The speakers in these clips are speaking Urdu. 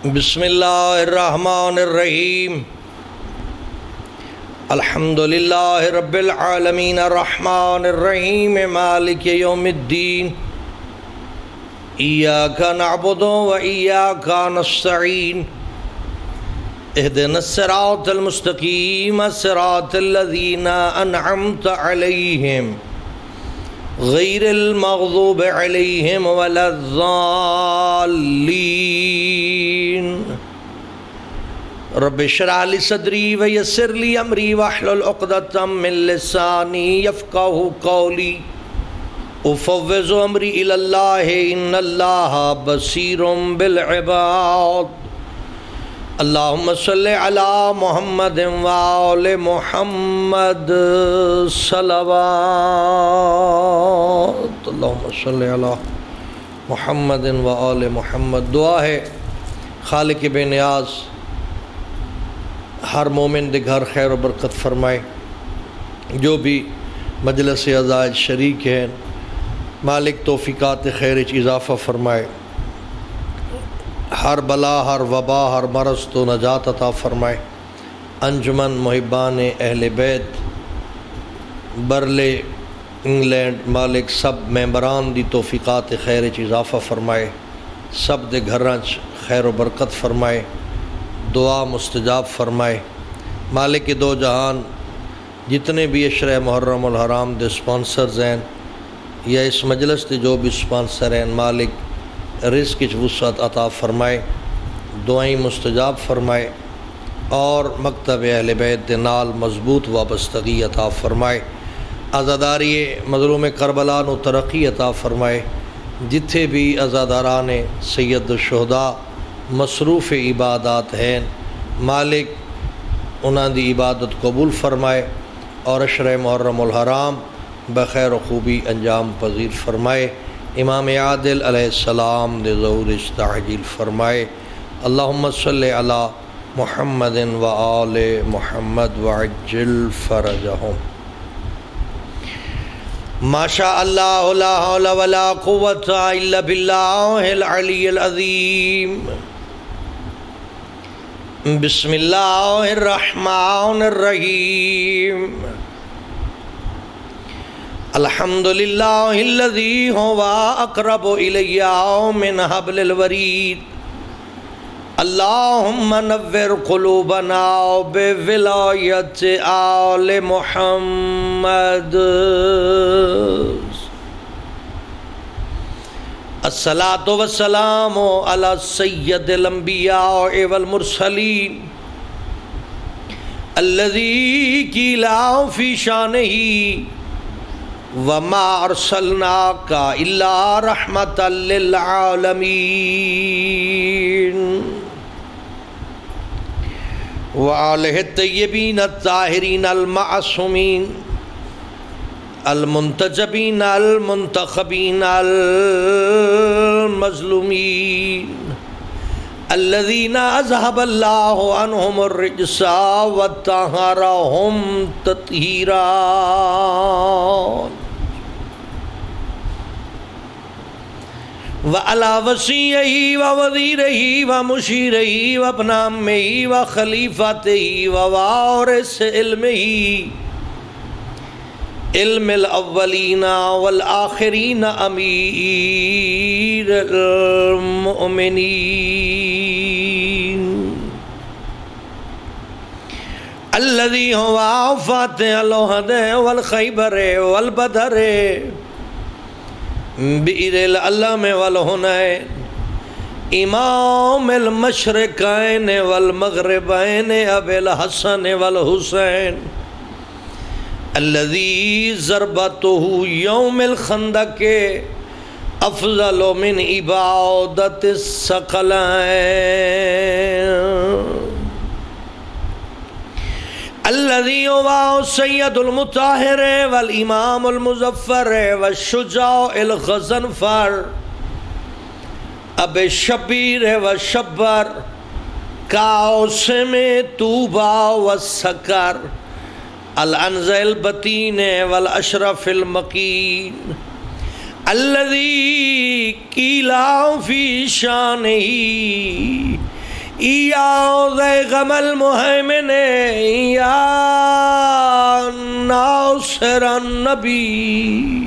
بسم اللہ الرحمن الرحیم الحمدللہ رب العالمین الرحمن الرحیم مالک یوم الدین ایاک نعبد و ایاک نستعین اہدنا الصراط المستقیم صراط الذین انعمت علیہم غیر المغضوب علیہم ولا الضالین رب اشرح لی صدری ویسر لی امری واحلل عقدۃ من لسانی یفقہوا قولی افوض امری الی اللہ ان اللہ بصیر بالعباد اللہم صلی علی محمد وآل محمد صلوات اللہم صلی علی محمد وآل محمد۔ دعا ہے خالق بے نیاز ہر مومن دے گھر خیر و برکت فرمائے، جو بھی مجلس عزائز شریک ہیں مالک توفیقات خیر اچ اضافہ فرمائے، ہر بلا ہر وبا ہر مرض تو نجات عطا فرمائے۔ انجمن محبان اہل بیت برلے انگلینڈ مالک سب ممبران دی توفیقات خیر اچ اضافہ فرمائے، سب دے گھراں چ خیر و برکت فرمائے، دعا مستجاب فرمائے۔ مالک دو جہان جتنے بھی عشرہ محرم الحرام دے سپانسرز ہیں یا اس مجلس دے جو بھی سپانسر ہیں، مالک رزق کی وسعت عطا فرمائے، دعائیں مستجاب فرمائے، اور مکتب اہل بیت دے نال مضبوط وابستگی عطا فرمائے۔ عزاداری مظلوم کربلا نو ترقی عطا فرمائے۔ جتھے بھی عزاداران سید الشہداء مصروف عبادات ہیں، مالک انہاں دی عبادت قبول فرمائے اور عشرہ محرم الحرام بخیر و خوبی انجام پذیر فرمائے۔ امام عادل علیہ السلام دے ظہور تعجیل فرمائے۔ اللہم صلی علی محمد و آل محمد وعجل فرجہم۔ ما شاء اللہ لا حول ولا قوة الا باللہ العلی العظیم۔ بسم اللہ الرحمن الرحیم۔ الحمدللہ الذی ہوا اقرب الی من حبل الورید۔ اللہم نور قلوبنا بولایت آل محمد۔ الصلاۃ والسلام علی سید الانبیاء والمرسلین الذی قیل فی شانہ وما ارسلناک الا رحمۃ للعالمین وآلہ الطیبین الطاہرین المعصومین المنتجبین المنتخبین المظلومین الذین اذهب اللہ عنہم الرجس وطہرہم تطہیرا۔ وعلى وصیہ ووزیرہ ومشیرہ وابن عمہ وخلیفتہ ووارث علمہ علم الاولین والآخرین امیر المؤمنین الذی ہوا فاتح الأحد والخیبر والبدر بئر العلم والحنین امام المشرقین والمغربین ابی الحسن والحسین الذی ضربتہ یوم الخندق افضل من عبادت الثقلین الذی ہوا سید المطہر والامام المظفر والشجاع الغضنفر ابی شبیر والشبر کاؤسم طوبہ والسکر العنزہ البتین والاشرف المقین الذي قيل في شانه یا ذیغم المہیمن یا ناصر النبی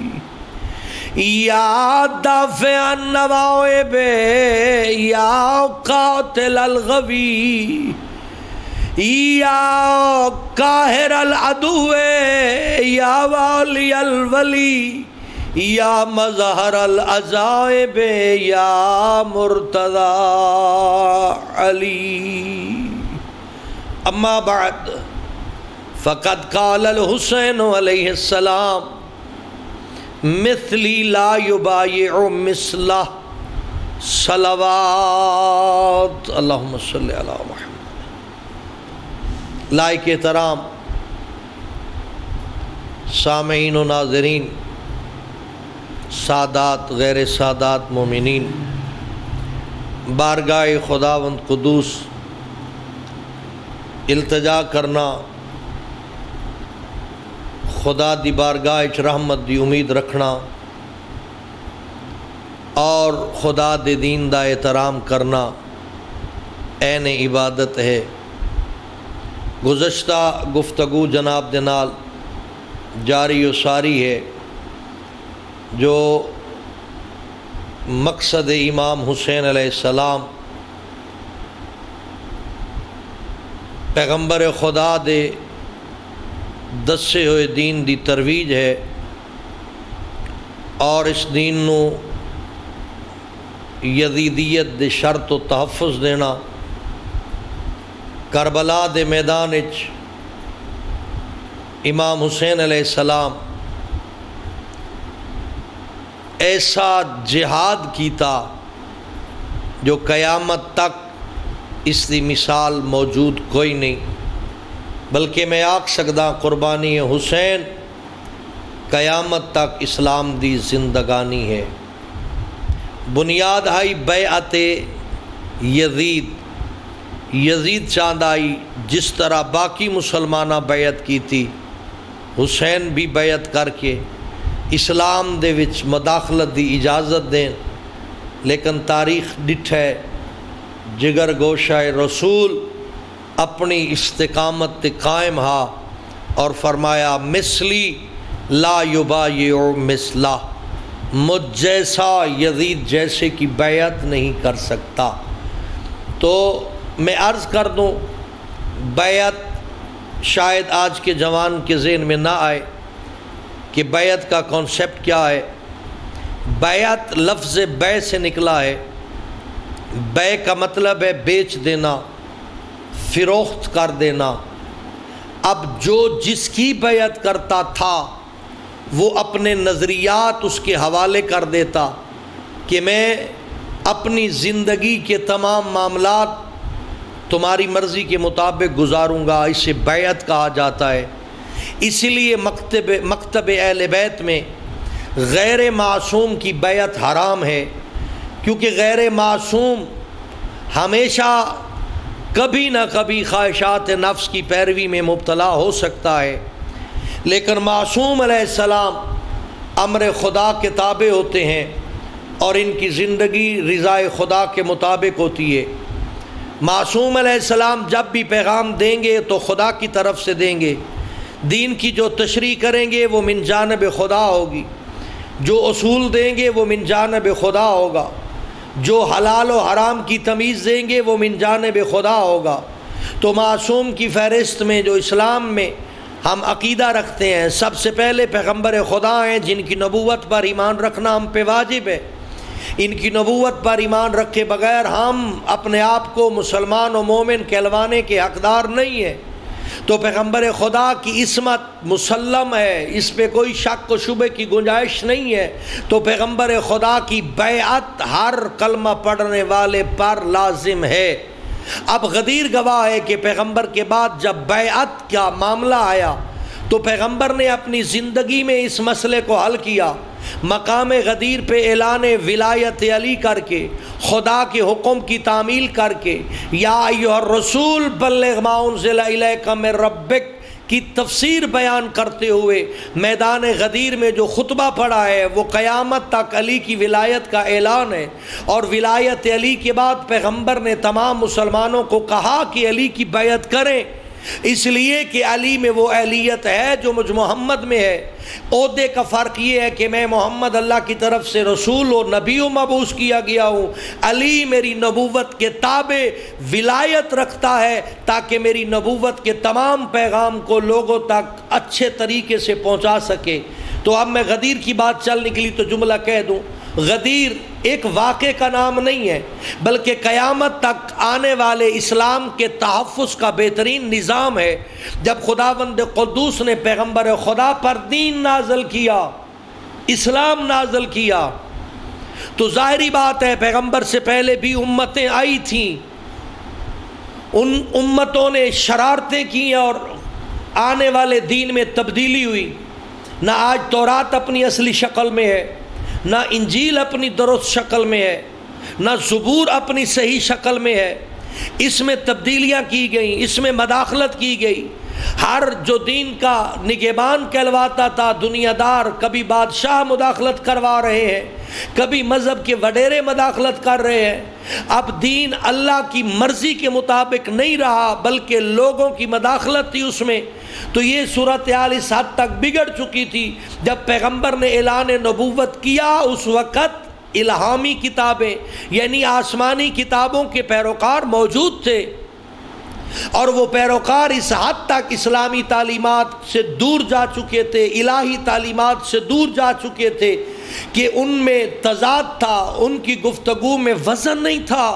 یا دافع النوائب یا قاتل الغوی یا قاہر العدو یا والی الولی یا مظہر العذائب یا مرتضی علی اما بعد فقد قال الحسین علیہ السلام مثلی لا یبایع مثلہ صلوات اللہم صلی علی محمد۔ لائق احترام سامعین و ناظرین، سادات غیر سادات مومنین، بارگاہ خداوند قدوس التجا کرنا، خدا دی بارگاہ وچ رحمت دی امید رکھنا اور خدا دے دین دا احترام کرنا عین عبادت ہے۔ گزشتہ گفتگو جناب دے نال جاری و ساری ہے جو مقصد امام حسین علیہ السلام پیغمبر خدا دے دسے ہوئے دین دی ترویج ہے اور اس دین نو یزیدیت دے شرط و تحفظ دینا، کربلا دے میدان وچ امام حسین علیہ السلام ایسا جہاد کیتا جو قیامت تک اس دی مثال موجود کوئی نہیں، بلکہ میں آکھ سکدا قربانی حسین قیامت تک اسلام دی زندگانی ہے۔ بنیاد آئی بیعت یزید چاند آئی، جس طرح باقی مسلمانہ بیعت کی تھی، حسین بھی بیعت کر کے اسلام دے وچ مداخلت دی اجازت دیں، لیکن تاریخ ڈٹھ ہے جگر گوشہ رسول اپنی استقامت تے قائم ہا اور فرمایا مثلی لا یبایع مثلہ، مجھ جیسا یزید جیسے کی بیعت نہیں کر سکتا۔ تو میں عرض کر دوں، بیعت شاید آج کے جوان کے ذہن میں نہ آئے کہ بیعت کا کانسیپٹ کیا ہے۔ بیعت لفظ بے سے نکلا ہے۔ بے کا مطلب ہے بیچ دینا، فروخت کر دینا۔ اب جو جس کی بیعت کرتا تھا وہ اپنے نظریات اس کے حوالے کر دیتا کہ میں اپنی زندگی کے تمام معاملات تمہاری مرضی کے مطابق گزاروں گا، اسے بیعت کہا جاتا ہے۔ اسی لیے مکتب اہل بیت میں غیر معصوم کی بیعت حرام ہے، کیونکہ غیر معصوم ہمیشہ کبھی نہ کبھی خواہشات نفس کی پیروی میں مبتلا ہو سکتا ہے، لیکن معصوم علیہ السلام امر خدا کے تابع ہوتے ہیں اور ان کی زندگی رضا خدا کے مطابق ہوتی ہے۔ معصوم علیہ السلام جب بھی پیغام دیں گے تو خدا کی طرف سے دیں گے، دین کی جو تشریح کریں گے وہ من جانب خدا ہوگی، جو اصول دیں گے وہ من جانب خدا ہوگا، جو حلال و حرام کی تمیز دیں گے وہ من جانب خدا ہوگا۔ تو معصوم کی فہرست میں جو اسلام میں ہم عقیدہ رکھتے ہیں، سب سے پہلے پیغمبر خدا ہیں جن کی نبوت پر ایمان رکھنا ہم پہ واجب ہے۔ ان کی نبوت پر ایمان رکھے بغیر ہم اپنے آپ کو مسلمان و مومن کہلوانے کے حقدار نہیں ہیں۔ تو پیغمبر خدا کی عصمت مسلم ہے، اس پہ کوئی شک و شبہ کی گنجائش نہیں ہے۔ تو پیغمبر خدا کی بیعت ہر کلمہ پڑھنے والے پر لازم ہے۔ اب غدیر گواہ ہے کہ پیغمبر کے بعد جب بیعت کا معاملہ آیا تو پیغمبر نے اپنی زندگی میں اس مسئلے کو حل کیا، مقام غدیر پہ اعلان ولایت علی کر کے، خدا کے حکم کی تعمیل کر کے، یا ایھا الرسول بلغ ما انزل الیک من ربک، کی تفسیر بیان کرتے ہوئے میدان غدیر میں جو خطبہ پڑھا ہے وہ قیامت تک علی کی ولایت کا اعلان ہے، اور ولایت علی کے بعد پیغمبر نے تمام مسلمانوں کو کہا کہ علی کی بیعت کریں، اس لیے کہ علی میں وہ اہلیت ہے جو مجھ محمد میں ہے۔ عہدے کا فرق یہ ہے کہ میں محمد اللہ کی طرف سے رسول و نبی و مبعوث کیا گیا ہوں، علی میری نبوت کے تابع ولایت رکھتا ہے تاکہ میری نبوت کے تمام پیغام کو لوگوں تک اچھے طریقے سے پہنچا سکے۔ تو اب میں غدیر کی بات چل نکلی تو جملہ کہہ دوں، غدیر ایک واقعے کا نام نہیں ہے بلکہ قیامت تک آنے والے اسلام کے تحفظ کا بہترین نظام ہے۔ جب خداوند قدوس نے پیغمبر خدا پر دین نازل کیا، اسلام نازل کیا، تو ظاہری بات ہے پیغمبر سے پہلے بھی امتیں آئی تھیں، ان امتوں نے شرارتیں کی اور آنے والے دین میں تبدیلی ہوئی۔ نہ آج تورات اپنی اصلی شکل میں ہے، نہ انجیل اپنی درست شکل میں ہے، نہ زبور اپنی صحیح شکل میں ہے، اس میں تبدیلیاں کی گئیں، اس میں مداخلت کی گئی۔ ہر جو دین کا نگہبان کہلواتا تھا دنیا دار، کبھی بادشاہ مداخلت کروا رہے ہیں، کبھی مذہب کے وڈیرے مداخلت کر رہے ہیں۔ اب دین اللہ کی مرضی کے مطابق نہیں رہا بلکہ لوگوں کی مداخلت تھی اس میں۔ تو یہ صورتحال اس حد تک بگڑ چکی تھی، جب پیغمبر نے اعلان نبوت کیا اس وقت الہامی کتابیں یعنی آسمانی کتابوں کے پیروکار موجود تھے، اور وہ پیروکار اس حد تک اسلامی تعلیمات سے دور جا چکے تھے، الہی تعلیمات سے دور جا چکے تھے کہ ان میں تضاد تھا، ان کی گفتگو میں وزن نہیں تھا،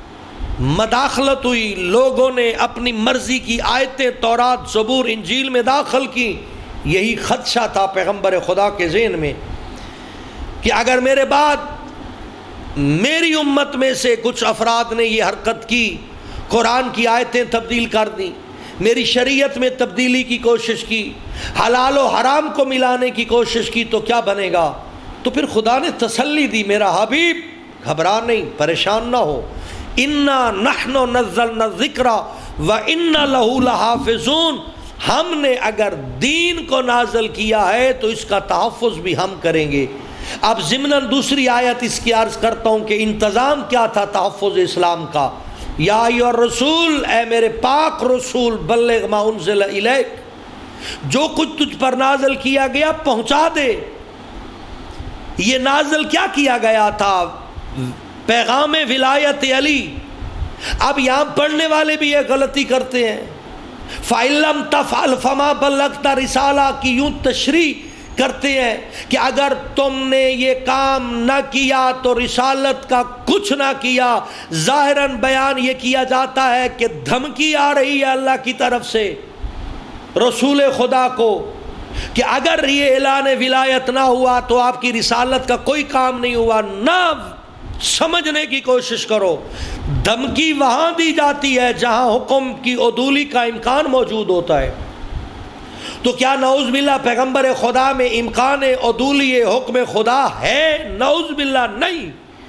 مداخلت ہوئی، لوگوں نے اپنی مرضی کی آیتیں تورات زبور انجیل میں داخل کی۔ یہی خدشہ تھا پیغمبر خدا کے ذہن میں کہ اگر میرے بعد میری امت میں سے کچھ افراد نے یہ حرکت کی، قرآن کی آیتیں تبدیل کر دیں، میری شریعت میں تبدیلی کی کوشش کی، حلال و حرام کو ملانے کی کوشش کی، تو کیا بنے گا؟ تو پھر خدا نے تسلی دی، میرا حبیب گھبرا نہیں، پریشان نہ ہو، انا نحن نزلنا الذکر وَإِنَّ لَهُ لَحَافِظُونَ، ہم نے اگر دین کو نازل کیا ہے تو اس کا تحفظ بھی ہم کریں گے۔ اب ضمناً دوسری آیت اس کی عرض کرتا ہوں کہ انتظام کیا تھا تحفظ اسلام کا۔ یا ایھا الرسول، اے میرے پاک رسول، بلغ ما انزل الیک، جو کچھ تجھ پر نازل کیا گیا پہنچا دے۔ یہ نازل کیا کیا گیا تھا؟ پیغام ولایت علی۔ اب یہاں پڑھنے والے بھی یہ غلطی کرتے ہیں، فَإِن لَّمْ تَفْعَلْ فَمَا بَلَّغْتَ رِسَالَہ کی یوں تشریح کرتے ہیں کہ اگر تم نے یہ کام نہ کیا تو رسالت کا کچھ نہ کیا۔ ظاہراً بیان یہ کیا جاتا ہے کہ دھمکی آ رہی ہے اللہ کی طرف سے رسول خدا کو کہ اگر یہ اعلان ولایت نہ ہوا تو آپ کی رسالت کا کوئی کام نہیں ہوا۔ نہ سمجھنے کی کوشش کرو، دھمکی وہاں دی جاتی ہے جہاں حکم کی عدولی کا امکان موجود ہوتا ہے۔ تو کیا نعوذ باللہ پیغمبر خدا میں امکان عدولی حکم خدا ہے؟ نعوذ باللہ نہیں۔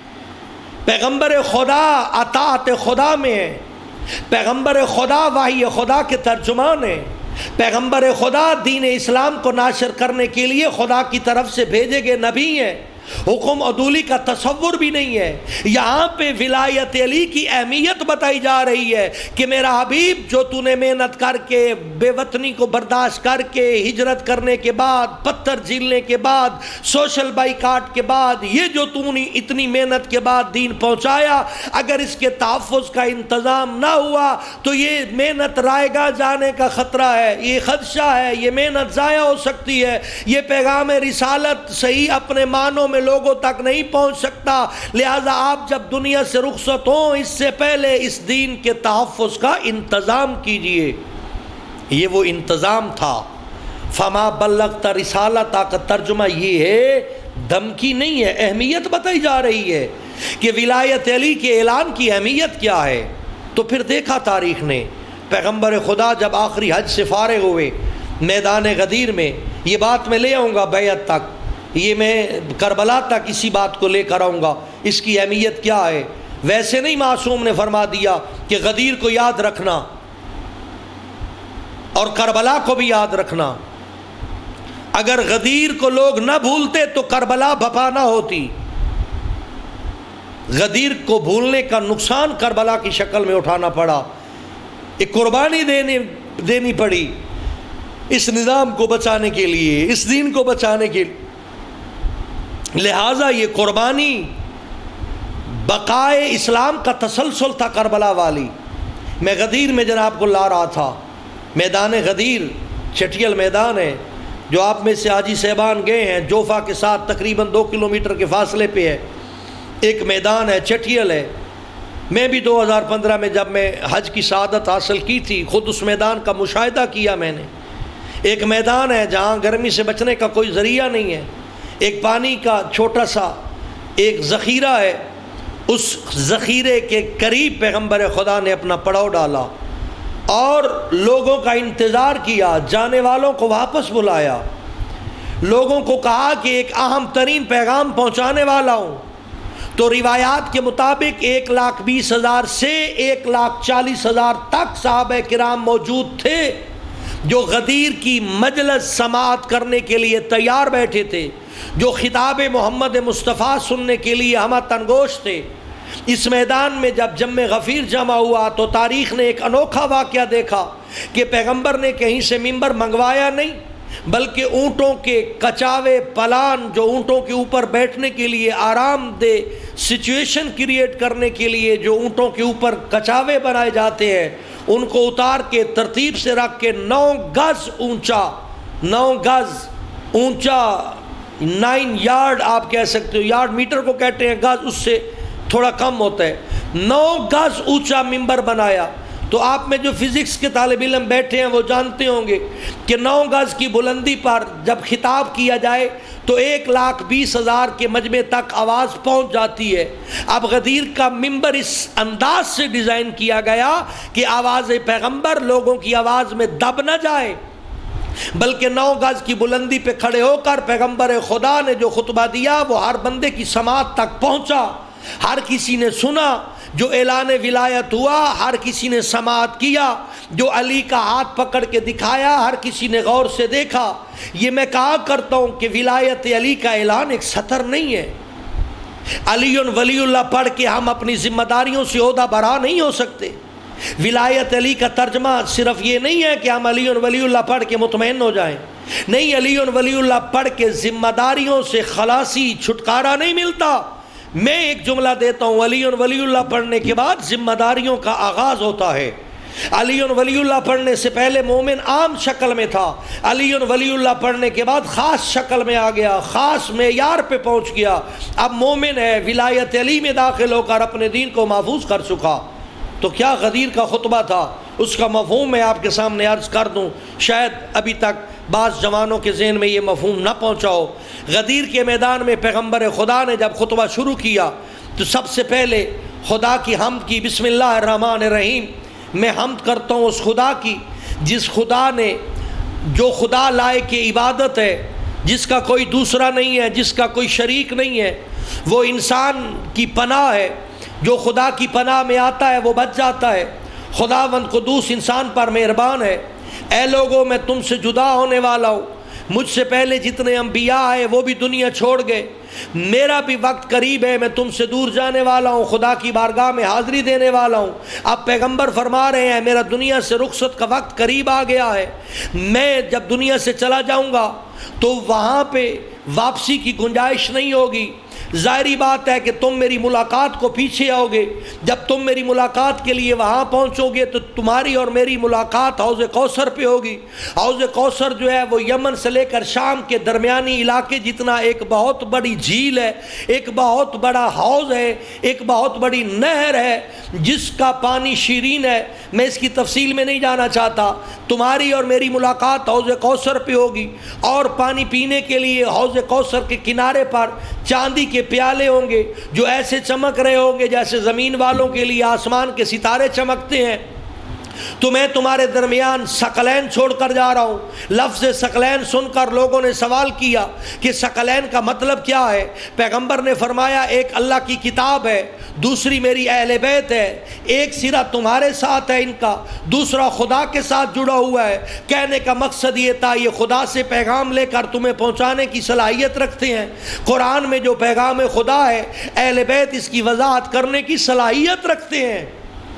پیغمبر خدا اطاعت خدا میں ہے، پیغمبر خدا وحی خدا کے ترجمان ہیں، پیغمبر خدا دین اسلام کو ناشر کرنے کے لیے خدا کی طرف سے بھیجے گئے نبی ہیں۔ حکم عدولی کا تصور بھی نہیں ہے۔ یہاں پہ ولایت علی کی اہمیت بتائی جا رہی ہے کہ میرا حبیب، جو تو نے محنت کر کے، بے وطنی کو برداشت کر کے، ہجرت کرنے کے بعد، پتھر جھیلنے کے بعد، سوشل بائیکاٹ کے بعد، یہ جو تو نے اتنی محنت کے بعد دین پہنچایا، اگر اس کے تحفظ کا انتظام نہ ہوا تو یہ محنت رائے گاہ جانے کا خطرہ ہے، یہ خدشہ ہے، یہ محنت ضائع ہو سکتی ہے، یہ پیغام رسالت صحیح اپنے معنوں میں لوگوں تک نہیں پہنچ سکتا۔ لہذا آپ جب دنیا سے رخصت ہوں اس سے پہلے اس دین کے تحفظ کا انتظام کیجئے۔ یہ وہ انتظام تھا۔ فما بلغت رسالتہ کا ترجمہ یہ ہے، دھمکی نہیں ہے، اہمیت بتائی جا رہی ہے کہ ولایت علی کے اعلان کی اہمیت کیا ہے۔ تو پھر دیکھا تاریخ نے، پیغمبر خدا جب آخری حج سے فارغ ہوئے میدان غدیر میں، یہ بات میں لے آؤں گا بیعت تک، یہ میں کربلا تک اسی بات کو لے کر آؤں گا، اس کی اہمیت کیا ہے۔ ویسے نہیں معصوم نے فرما دیا کہ غدیر کو یاد رکھنا، اور کربلا کو بھی یاد رکھنا، اگر غدیر کو لوگ نہ بھولتے تو کربلا بپا نہ ہوتی۔ غدیر کو بھولنے کا نقصان کربلا کی شکل میں اٹھانا پڑا، ایک قربانی دینی پڑی اس نظام کو بچانے کے لیے، اس دین کو بچانے کے لیے۔ لہٰذا یہ قربانی بقائے اسلام کا تسلسل تھا کربلا والی۔ میں غدیر میں جناب کو لا رہا تھا، میدان غدیر چٹیل میدان ہے جو آپ میں سے حاجی صاحبان گئے ہیں، جوفا کے ساتھ تقریباً 2 کلومیٹر کے فاصلے پہ ہے، ایک میدان ہے، چٹیل ہے۔ میں بھی 2015 میں جب میں حج کی سعادت حاصل کی تھی خود اس میدان کا مشاہدہ کیا میں نے۔ ایک میدان ہے جہاں گرمی سے بچنے کا کوئی ذریعہ نہیں ہے، ایک پانی کا چھوٹا سا ایک ذخیرہ ہے، اس ذخیرے کے قریب پیغمبر خدا نے اپنا پڑاؤ ڈالا اور لوگوں کا انتظار کیا، جانے والوں کو واپس بلایا، لوگوں کو کہا کہ ایک اہم ترین پیغام پہنچانے والا ہوں۔ تو روایات کے مطابق 1,20,000 سے 1,40,000 تک صحابہ کرام موجود تھے جو غدیر کی مجلس سماعت کرنے کے لیے تیار بیٹھے تھے، جو خطاب محمد مصطفیٰ سننے کے لیے ہمہ تنگوش تھے۔ اس میدان میں جب جم غفیر جمع ہوا تو تاریخ نے ایک انوکھا واقعہ دیکھا کہ پیغمبر نے کہیں سے ممبر منگوایا نہیں، بلکہ اونٹوں کے کچاوے پلان جو اونٹوں کے اوپر بیٹھنے کے لیے آرام دہ سچویشن کریٹ کرنے کے لیے جو اونٹوں کے اوپر کچاوے بنائے جاتے ہیں ان کو اتار کے ترتیب سے رکھ کے 9 گز اونچا 9 یارڈ آپ کہہ سکتے ہو، یارڈ میٹر کو کہتے ہیں، گز اس سے تھوڑا کم ہوتا ہے، 9 گز اونچا ممبر بنایا۔ تو آپ میں جو فزکس کے طالب علم بیٹھے ہیں وہ جانتے ہوں گے کہ 9 گز کی بلندی پر جب خطاب کیا جائے تو 1,20,000 کے مجمع تک آواز پہنچ جاتی ہے۔ اب غدیر کا ممبر اس انداز سے ڈیزائن کیا گیا کہ آواز پیغمبر لوگوں کی آواز میں دب نہ جائے، بلکہ 9 گز کی بلندی پہ کھڑے ہو کر پیغمبر خدا نے جو خطبہ دیا وہ ہر بندے کی سماعت تک پہنچا، ہر کسی نے سنا، جو اعلان ولایت ہوا ہر کسی نے سماعت کیا، جو علی کا ہاتھ پکڑ کے دکھایا ہر کسی نے غور سے دیکھا۔ یہ میں کہا کرتا ہوں کہ ولایت علی کا اعلان ایک سطر نہیں ہے، علی ولی اللہ پڑھ کے ہم اپنی ذمہ داریوں سے عہدہ برا نہیں ہو سکتے۔ ولایت علی کا ترجمہ صرف یہ نہیں ہے کہ ہم علی ولی اللہ پڑھ کے مطمئن ہو جائیں، نہیں، علی ولی اللہ پڑھ کے ذمہ داریوں سے خلاصی چھٹکارا نہیں ملتا۔ میں ایک جملہ دیتا ہوں، علی ولی اللہ پڑھنے کے بعد ذمہ داریوں کا آغاز ہوتا ہے۔ علی ولی اللہ پڑھنے سے پہلے مومن عام شکل میں تھا، علی ولی اللہ پڑھنے کے بعد خاص شکل میں آ گیا، خاص معیار پہ پہنچ گیا، اب مومن ہے، ولایت علی میں داخل ہو کر اپنے دین کو محفوظ کر چکا۔ تو کیا غدیر کا خطبہ تھا، اس کا مفہوم میں آپ کے سامنے عرض کر دوں، شاید ابھی تک بعض جوانوں کے ذہن میں یہ مفہوم نہ پہنچا ہو۔ غدیر کے میدان میں پیغمبر خدا نے جب خطبہ شروع کیا تو سب سے پہلے خدا کی حمد کی، بسم اللہ الرحمن الرحیم، میں حمد کرتا ہوں اس خدا کی جس خدا نے، جو خدا لائق عبادت ہے، جس کا کوئی دوسرا نہیں ہے، جس کا کوئی شریک نہیں ہے، وہ انسان کی پناہ ہے، جو خدا کی پناہ میں آتا ہے وہ بچ جاتا ہے۔ خداوند قدوس انسان پر مہربان ہے۔ اے لوگوں میں تم سے جدا ہونے والا ہوں، مجھ سے پہلے جتنے انبیاء آئے وہ بھی دنیا چھوڑ گئے، میرا بھی وقت قریب ہے، میں تم سے دور جانے والا ہوں، خدا کی بارگاہ میں حاضری دینے والا ہوں۔ اب پیغمبر فرما رہے ہیں میرا دنیا سے رخصت کا وقت قریب آ گیا ہے، میں جب دنیا سے چلا جاؤں گا تو وہاں پہ واپسی کی گنجائش نہیں ہوگی۔ ظاہری بات ہے کہ تم میری ملاقات کو پیچھے آؤ گے، جب تم میری ملاقات کے لیے وہاں پہنچو گے تو تمہاری اور میری ملاقات حوض کوثر پہ ہوگی۔ حوض کوثر جو ہے وہ یمن سے لے کر شام کے درمیانی علاقے جتنا ایک بہت بڑی جھیل ہے، ایک بہت بڑا حوض ہے، ایک بہت بڑی نہر ہے جس کا پانی شیرین ہے۔ میں اس کی تفصیل میں نہیں جانا چاہتا۔ تمہاری اور میری ملاقات حوض کوثر پہ ہوگی، اور پانی پینے کے لیے حوض کوثر کے کنارے پر چاندی کے پیالے ہوں گے جو ایسے چمک رہے ہوں گے جیسے زمین والوں کے لیے آسمان کے ستارے چمکتے ہیں۔ تو میں تمہارے درمیان ثقلین چھوڑ کر جا رہا ہوں۔ لفظ ثقلین سن کر لوگوں نے سوال کیا کہ ثقلین کا مطلب کیا ہے؟ پیغمبر نے فرمایا ایک اللہ کی کتاب ہے، دوسری میری اہل بیت ہے، ایک سرا تمہارے ساتھ ہے ان کا، دوسرا خدا کے ساتھ جڑا ہوا ہے۔ کہنے کا مقصد یہ تھا یہ خدا سے پیغام لے کر تمہیں پہنچانے کی صلاحیت رکھتے ہیں۔ قرآن میں جو پیغام خدا ہے اہل بیت اس کی وضاحت کرنے کی صلاحیت رکھتے ہیں۔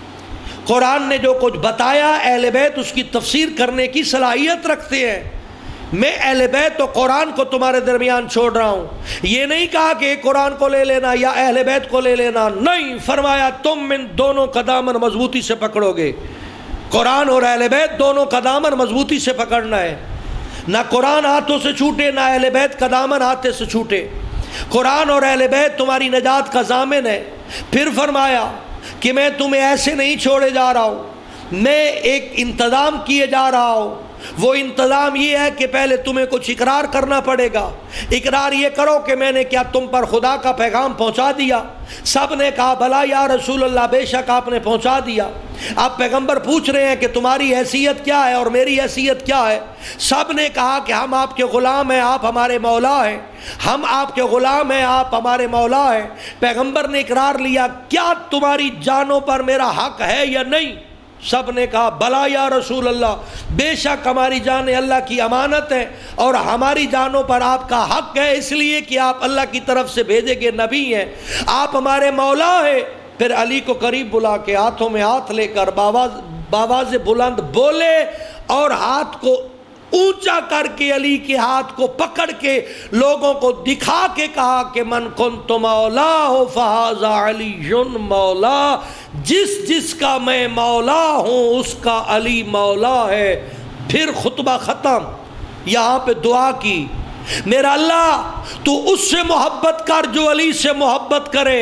قرآن نے جو کچھ بتایا اہل بیت اس کی تفسیر کرنے کی صلاحیت رکھتے ہیں۔ میں اہل بیت تو قرآن کو تمہارے درمیان چھوڑ رہا ہوں۔ یہ نہیں کہا کہ قرآن کو لے لینا یا اہل بیت کو لے لینا، نہیں، فرمایا تم ان دونوں کا دامن مضبوطی سے پکڑو گے۔ قرآن اور اہل بیت دونوں کا دامن مضبوطی سے پکڑنا ہے، نہ قرآن ہاتھوں سے چھوٹے نہ اہل بیت کا دامن ہاتھوں سے چھوٹے۔ قرآن اور اہل بیت تمہاری نجات کا ضامن ہے۔ پھر فرمایا کہ میں تمہیں ایسے نہیں چھوڑے جا رہا ہوں، میں ایک انتظام کیے جا رہا ہوں۔ وہ انتظام یہ ہے کہ پہلے تمہیں کچھ اقرار کرنا پڑے گا۔ اقرار یہ کرو کہ میں نے کیا تم پر خدا کا پیغام پہنچا دیا؟ سب نے کہا بھلا یا رسول اللہ، بے شک آپ نے پہنچا دیا۔ اب پیغمبر پوچھ رہے ہیں کہ تمہاری حیثیت کیا ہے اور میری حیثیت کیا ہے؟ سب نے کہا کہ ہم آپ کے غلام ہیں، آپ ہمارے مولا ہیں۔ ہم آپ کے غلام ہیں، آپ ہمارے مولا ہیں۔ پیغمبر نے اقرار لیا کیا تمہاری جانوں پر میرا حق ہے یا نہیں؟ سب نے کہا بلا یا رسول اللہ، بے شک ہماری جانیں اللہ کی امانت ہے اور ہماری جانوں پر آپ کا حق ہے، اس لیے کہ آپ اللہ کی طرف سے بھیجے گئے نبی ہیں، آپ ہمارے مولا ہیں۔ پھر علی کو قریب بلا کے ہاتھوں میں ہاتھ لے کر باواز بلند بولے اور ہاتھ کو اونچا کر کے علی کے ہاتھ کو پکڑ کے لوگوں کو دکھا کے کہا کہ من کنت مولا فہذا علی مولا، جس جس کا میں مولا ہوں اس کا علی مولا ہے۔ پھر خطبہ ختم، یہاں پہ دعا کی، میرا اللہ تو اس سے محبت کر جو علی سے محبت کرے،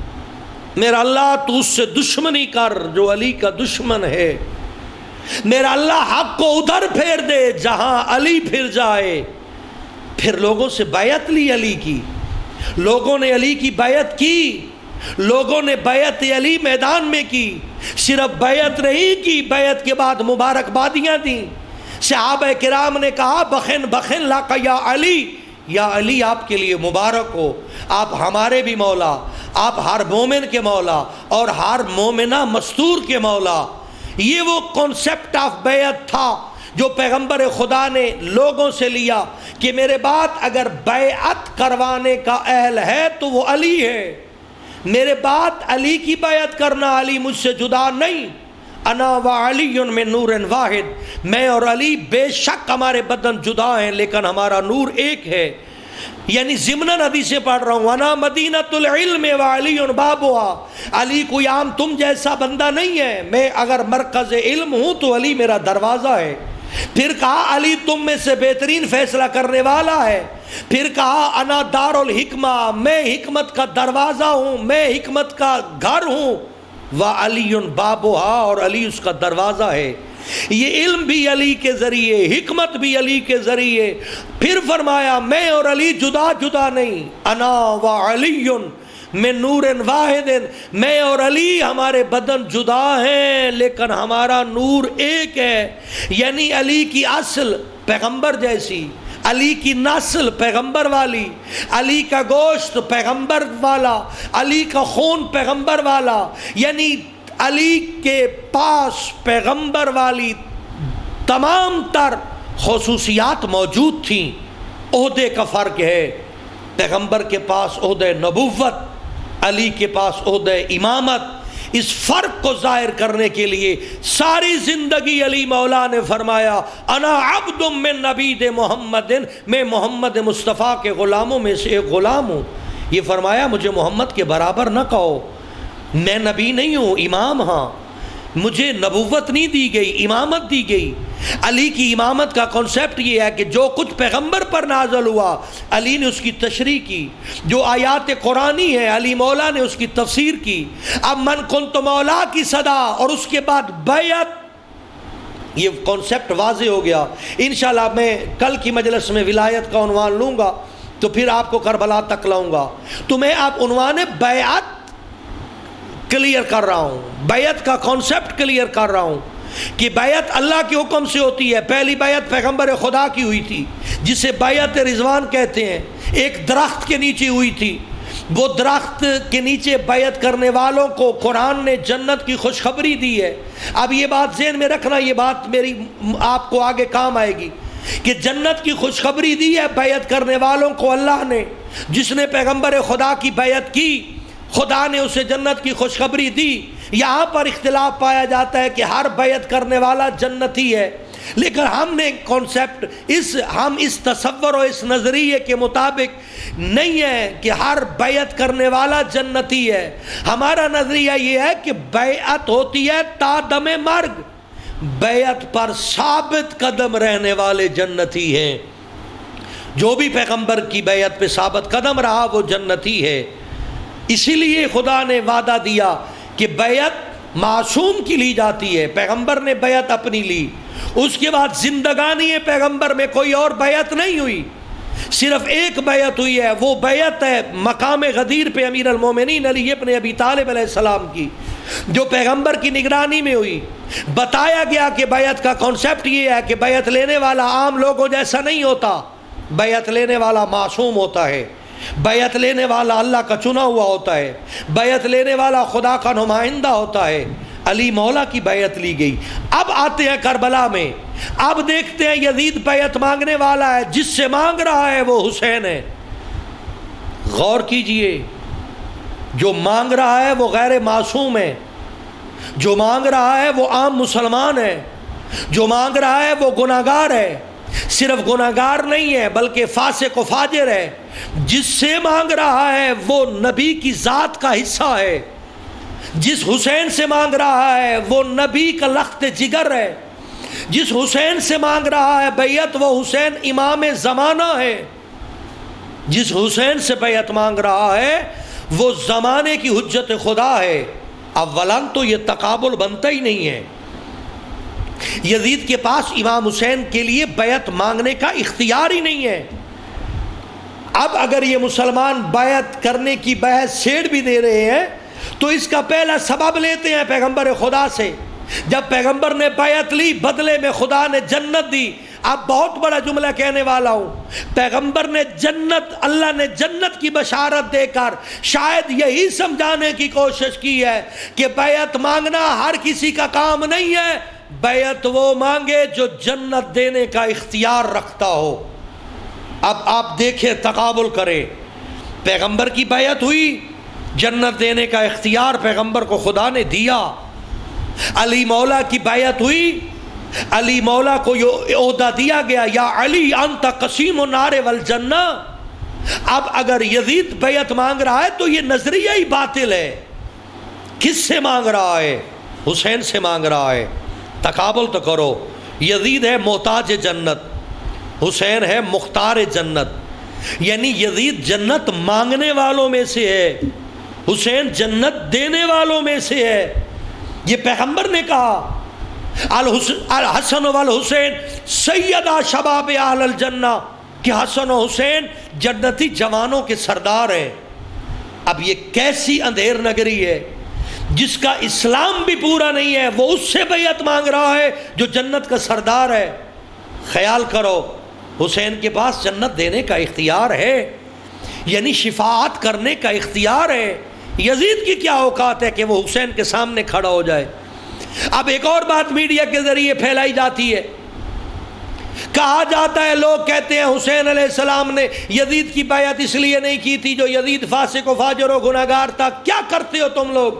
میرا اللہ تو اس سے دشمنی کر جو علی کا دشمن ہے، میرا اللہ حق کو ادھر پھیر دے جہاں علی پھر جائے۔ پھر لوگوں سے بیعت لی علی کی، لوگوں نے علی کی بیعت کی، لوگوں نے بیعت علی میدان میں کی۔ صرف بیعت نہیں کی، بیعت کے بعد مبارکبادیاں دیں۔ صحابہ کرام نے کہا بخن بخن لاقا یا علی، یا علی آپ کے لیے مبارک ہو، آپ ہمارے بھی مولا، آپ ہر مومن کے مولا اور ہر مومنہ مستور کے مولا۔ یہ وہ کنسپٹ آف بیعت تھا جو پیغمبر خدا نے لوگوں سے لیا کہ میرے بعد اگر بیعت کروانے کا اہل ہے تو وہ علی ہے، میرے بعد علی کی بیعت کرنا، علی مجھ سے جدا نہیں۔ انا وعلی من نور واحد، میں اور علی بے شک ہمارے بدن جدا ہیں لیکن ہمارا نور ایک ہے۔ یعنی ضمناً حدیثیں پڑھ رہا ہوں، انا مدینۃ العلم وعلی بابها، علی کوئی عام تم جیسا بندہ نہیں ہے، میں اگر مرکز علم ہوں تو علی میرا دروازہ ہے۔ پھر کہا علی تم میں سے بہترین فیصلہ کرنے والا ہے۔ پھر کہا انا دار الحکمہ، میں حکمت کا دروازہ ہوں، میں حکمت کا گھر ہوں۔ وعلی بابها، اور علی اس کا دروازہ ہے۔ یہ علم بھی علی کے ذریعے، حکمت بھی علی کے ذریعے۔ پھر فرمایا میں اور علی جدا جدا نہیں، انا وعلی من نور واحد، میں اور علی ہمارے بدن جدا ہیں لیکن ہمارا نور ایک ہے۔ یعنی علی کی اصل پیغمبر جیسی، علی کی نسل پیغمبر والی، علی کا گوشت پیغمبر والا، علی کا خون پیغمبر والا، یعنی علی کے پاس پیغمبر والی تمام تر خصوصیات موجود تھیں۔ عہدے کا فرق ہے، پیغمبر کے پاس عہدہ نبوت، علی کے پاس عہدہ امامت۔ اس فرق کو ظاہر کرنے کے لیے ساری زندگی علی مولا نے فرمایا انا عبد من نبی محمد، میں محمد مصطفیٰ کے غلاموں میں سے ایک غلام ہوں۔ یہ فرمایا مجھے محمد کے برابر نہ کہو، میں نبی نہیں ہوں، امام ہاں، مجھے نبوت نہیں دی گئی، امامت دی گئی۔ علی کی امامت کا کنسپٹ یہ ہے کہ جو کچھ پیغمبر پر نازل ہوا علی نے اس کی تشریح کی، جو آیات قرآنی ہیں علی مولا نے اس کی تفسیر کی۔ اب من کنت مولا کی صدا اور اس کے بعد بیعت، یہ کنسپٹ واضح ہو گیا۔ انشاءاللہ میں کل کی مجلس میں ولایت کا عنوان لوں گا تو پھر آپ کو کربلا تک لاؤں گا، تو میں آپ عنوان بیعت کلیئر کر رہا ہوں، بیعت کا کانسیپٹ کلیئر کر رہا ہوں۔ کہ بیعت اللہ کے حکم سے ہوتی ہے. پہلی بیعت پیغمبر خدا کی ہوئی تھی جسے بیعت رضوان کہتے ہیں، ایک درخت کے نیچے ہوئی تھی. وہ درخت کے نیچے بیعت کرنے والوں کو قرآن نے جنت کی خوشخبری دی ہے. اب یہ بات ذہن میں رکھنا، یہ بات میری آپ کو آگے کام آئے گی کہ جنت کی خوشخبری دی ہے بیعت کرنے والوں کو اللہ نے. جس نے پیغمبر خدا کی بیعت کی خدا نے اسے جنت کی خوشخبری دی. یہاں پر اختلاف پایا جاتا ہے کہ ہر بیعت کرنے والا جنتی ہے، لیکن ہم نے کانسیپٹ ہم اس تصور اور اس نظریے کے مطابق نہیں ہے کہ ہر بیعت کرنے والا جنتی ہے. ہمارا نظریہ یہ ہے کہ بیعت ہوتی ہے تا دم مرگ، بیعت پر ثابت قدم رہنے والے جنتی ہیں. جو بھی پیغمبر کی بیعت پہ ثابت قدم رہا وہ جنتی ہے. اسی لیے خدا نے وعدہ دیا کہ بیعت معصوم کی لی جاتی ہے. پیغمبر نے بیعت اپنی لی، اس کے بعد زندگانی پیغمبر میں کوئی اور بیعت نہیں ہوئی، صرف ایک بیعت ہوئی ہے. وہ بیعت ہے مقام غدیر پہ امیر المومنین علی ابن ابی طالب علیہ السلام کی، جو پیغمبر کی نگرانی میں ہوئی. بتایا گیا کہ بیعت کا کانسیپٹ یہ ہے کہ بیعت لینے والا عام لوگوں جیسا نہیں ہوتا، بیعت لینے والا معصوم ہوتا ہے، بیعت لینے والا اللہ کا چنا ہوا ہوتا ہے، بیعت لینے والا خدا کا نمائندہ ہوتا ہے. علی مولا کی بیعت لی گئی. اب آتے ہیں کربلا میں، اب دیکھتے ہیں یزید بیعت مانگنے والا ہے، جس سے مانگ رہا ہے وہ حسین ہے. غور کیجئے، جو مانگ رہا ہے وہ غیر معصوم ہے، جو مانگ رہا ہے وہ عام مسلمان ہے، جو مانگ رہا ہے وہ گناہگار ہے. صرف گناہگار نہیں ہے بلکہ فاسق و فاجر ہے. جس سے مانگ رہا ہے وہ نبی کی ذات کا حصہ ہے. جس حسین سے مانگ رہا ہے وہ نبی کا لخت جگر ہے. جس حسین سے مانگ رہا ہے بیعت وہ حسین امام زمانہ ہے. جس حسین سے بیعت مانگ رہا ہے وہ زمانے کی حجت خدا ہے. اولاً تو یہ تقابل بنتا ہی نہیں ہے. یزید کے پاس امام حسین کے لیے بیعت مانگنے کا اختیار ہی نہیں ہے. اب اگر یہ مسلمان بیعت کرنے کی بحث چھیڑ بھی دے رہے ہیں تو اس کا پہلا سبب لیتے ہیں پیغمبر خدا سے. جب پیغمبر نے بیعت لی بدلے میں خدا نے جنت دی. اب بہت بڑا جملہ کہنے والا ہوں. پیغمبر نے جنت، اللہ نے جنت کی بشارت دے کر شاید یہی سمجھانے کی کوشش کی ہے کہ بیعت مانگنا ہر کسی کا کام نہیں ہے. بیعت وہ مانگے جو جنت دینے کا اختیار رکھتا ہو. اب آپ دیکھیں، تقابل کریں. پیغمبر کی بیعت ہوئی، جنت دینے کا اختیار پیغمبر کو خدا نے دیا. علی مولا کی بیعت ہوئی، علی مولا کو یہ عہدہ دیا گیا، یا علی انت قسیم النار والجنہ. اب اگر یزید بیعت مانگ رہا ہے تو یہ نظریہ ہی باطل ہے. کس سے مانگ رہا ہے؟ حسین سے مانگ رہا ہے. تقابل تو کرو. یزید ہے محتاج جنت، حسین ہے مختار جنت. یعنی یزید جنت مانگنے والوں میں سے ہے، حسین جنت دینے والوں میں سے ہے. یہ پیغمبر نے کہا الحسن والحسین سیدہ شباب اہل الجنہ، کہ حسن و حسین جنتی جوانوں کے سردار ہیں. اب یہ کیسی اندھیر نگری ہے جس کا اسلام بھی پورا نہیں ہے، وہ اس سے بیعت مانگ رہا ہے جو جنت کا سردار ہے. خیال کرو، حسین کے پاس جنت دینے کا اختیار ہے، یعنی شفاعت کرنے کا اختیار ہے. یزید کی کیا اوقات ہے کہ وہ حسین کے سامنے کھڑا ہو جائے. اب ایک اور بات میڈیا کے ذریعے پھیلائی جاتی ہے، کہا جاتا ہے، لوگ کہتے ہیں حسین علیہ السلام نے یزید کی بیعت اس لیے نہیں کی تھی جو یزید فاسق و فاجر و گناہگار تھا. کیا کرتے ہو تم لوگ؟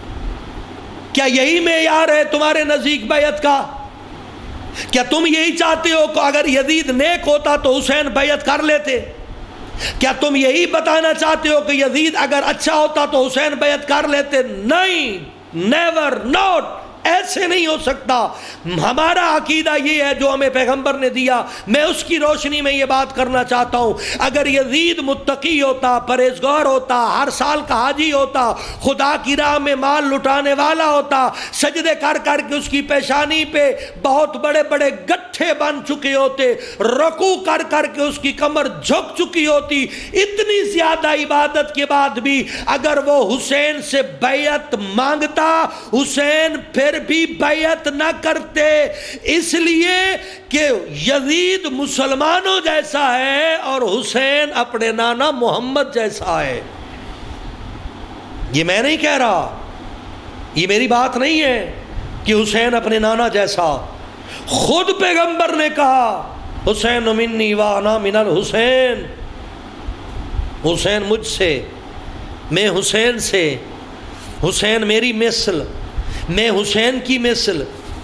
کیا یہی معیار ہے تمہارے نزدیک بیعت کا؟ کیا تم یہی چاہتے ہو کہ اگر یزید نیک ہوتا تو حسین بیعت کر لیتے؟ کیا تم یہی بتانا چاہتے ہو کہ یزید اگر اچھا ہوتا تو حسین بیعت کر لیتے؟ نہیں، نیور، نوٹ، ایسے نہیں ہو سکتا. ہمارا عقیدہ یہ ہے جو ہمیں پیغمبر نے دیا. میں اس کی روشنی میں یہ بات کرنا چاہتا ہوں، اگر یزید متقی ہوتا، پرہیزگار ہوتا، ہر سال کا حاجی ہوتا، خدا کی راہ میں مال لٹانے والا ہوتا، سجدے کر کر کے اس کی پیشانی پہ بہت بڑے بڑے گٹھے بن چکے ہوتے، رکوع کر کر کے اس کی کمر جھک چکی ہوتی، اتنی زیادہ عبادت کے بعد بھی اگر وہ حسین سے بیعت مانگتا، حسین پھر پھر بھی بیعت نہ کرتے، اس لیے کہ یزید مسلمانوں جیسا ہے اور حسین اپنے نانا محمد جیسا ہے۔ یہ میں نہیں کہہ رہا، یہ میری بات نہیں ہے کہ حسین اپنے نانا جیسا، خود پیغمبر نے کہا حسین منی وانا من الحسین، حسین مجھ سے، میں حسین سے، حسین میری مثل، میں حسین کی مثل۔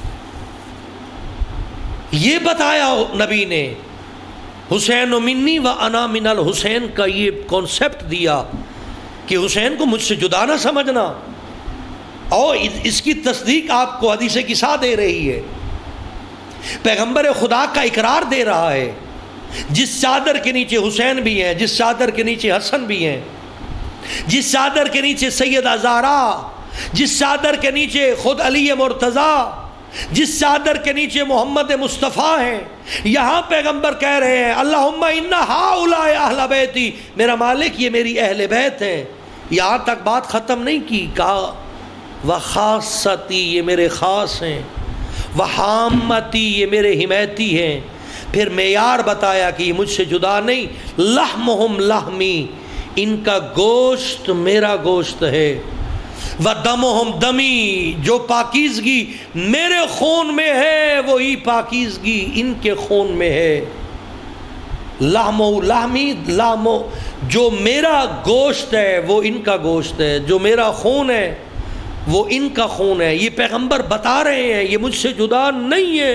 یہ بتایا نبی نے، حسین منی وانا من الحسین کا یہ کانسیپٹ دیا کہ حسین کو مجھ سے جدا نہ سمجھنا، اور اس کی تصدیق آپ کو حدیث کسا دے رہی ہے، پیغمبر خدا کا اقرار دے رہا ہے۔ جس چادر کے نیچے حسین بھی ہیں، جس چادر کے نیچے حسن بھی ہیں، جس چادر کے نیچے سیدہ زہرا، جس چادر کے نیچے خود علی مرتضیٰ، جس چادر کے نیچے محمد مصطفیٰ ہیں، یہاں پیغمبر کہہ رہے ہیں اللہم ان ہؤلاء اہل بیتی، میرا مالک یہ میری اہل بیت ہیں۔ یہاں تک بات ختم نہیں کی، کہا وخاصتی، یہ میرے خاص ہیں، وحامتی، یہ میرے حمایتی ہیں۔ پھر معیار بتایا کہ یہ مجھ سے جدا نہیں، لحمہم لحمی، ان کا گوشت میرا گوشت ہے، وَدَمُهُمْ دمی، جو پاکیزگی میرے خون میں ہے وہی پاکیزگی ان کے خون میں ہے۔ لحمو لحمی، لحمو، جو میرا گوشت ہے وہ ان کا گوشت ہے، جو میرا خون ہے وہ ان کا خون ہے۔ یہ پیغمبر بتا رہے ہیں یہ مجھ سے جدا نہیں ہے،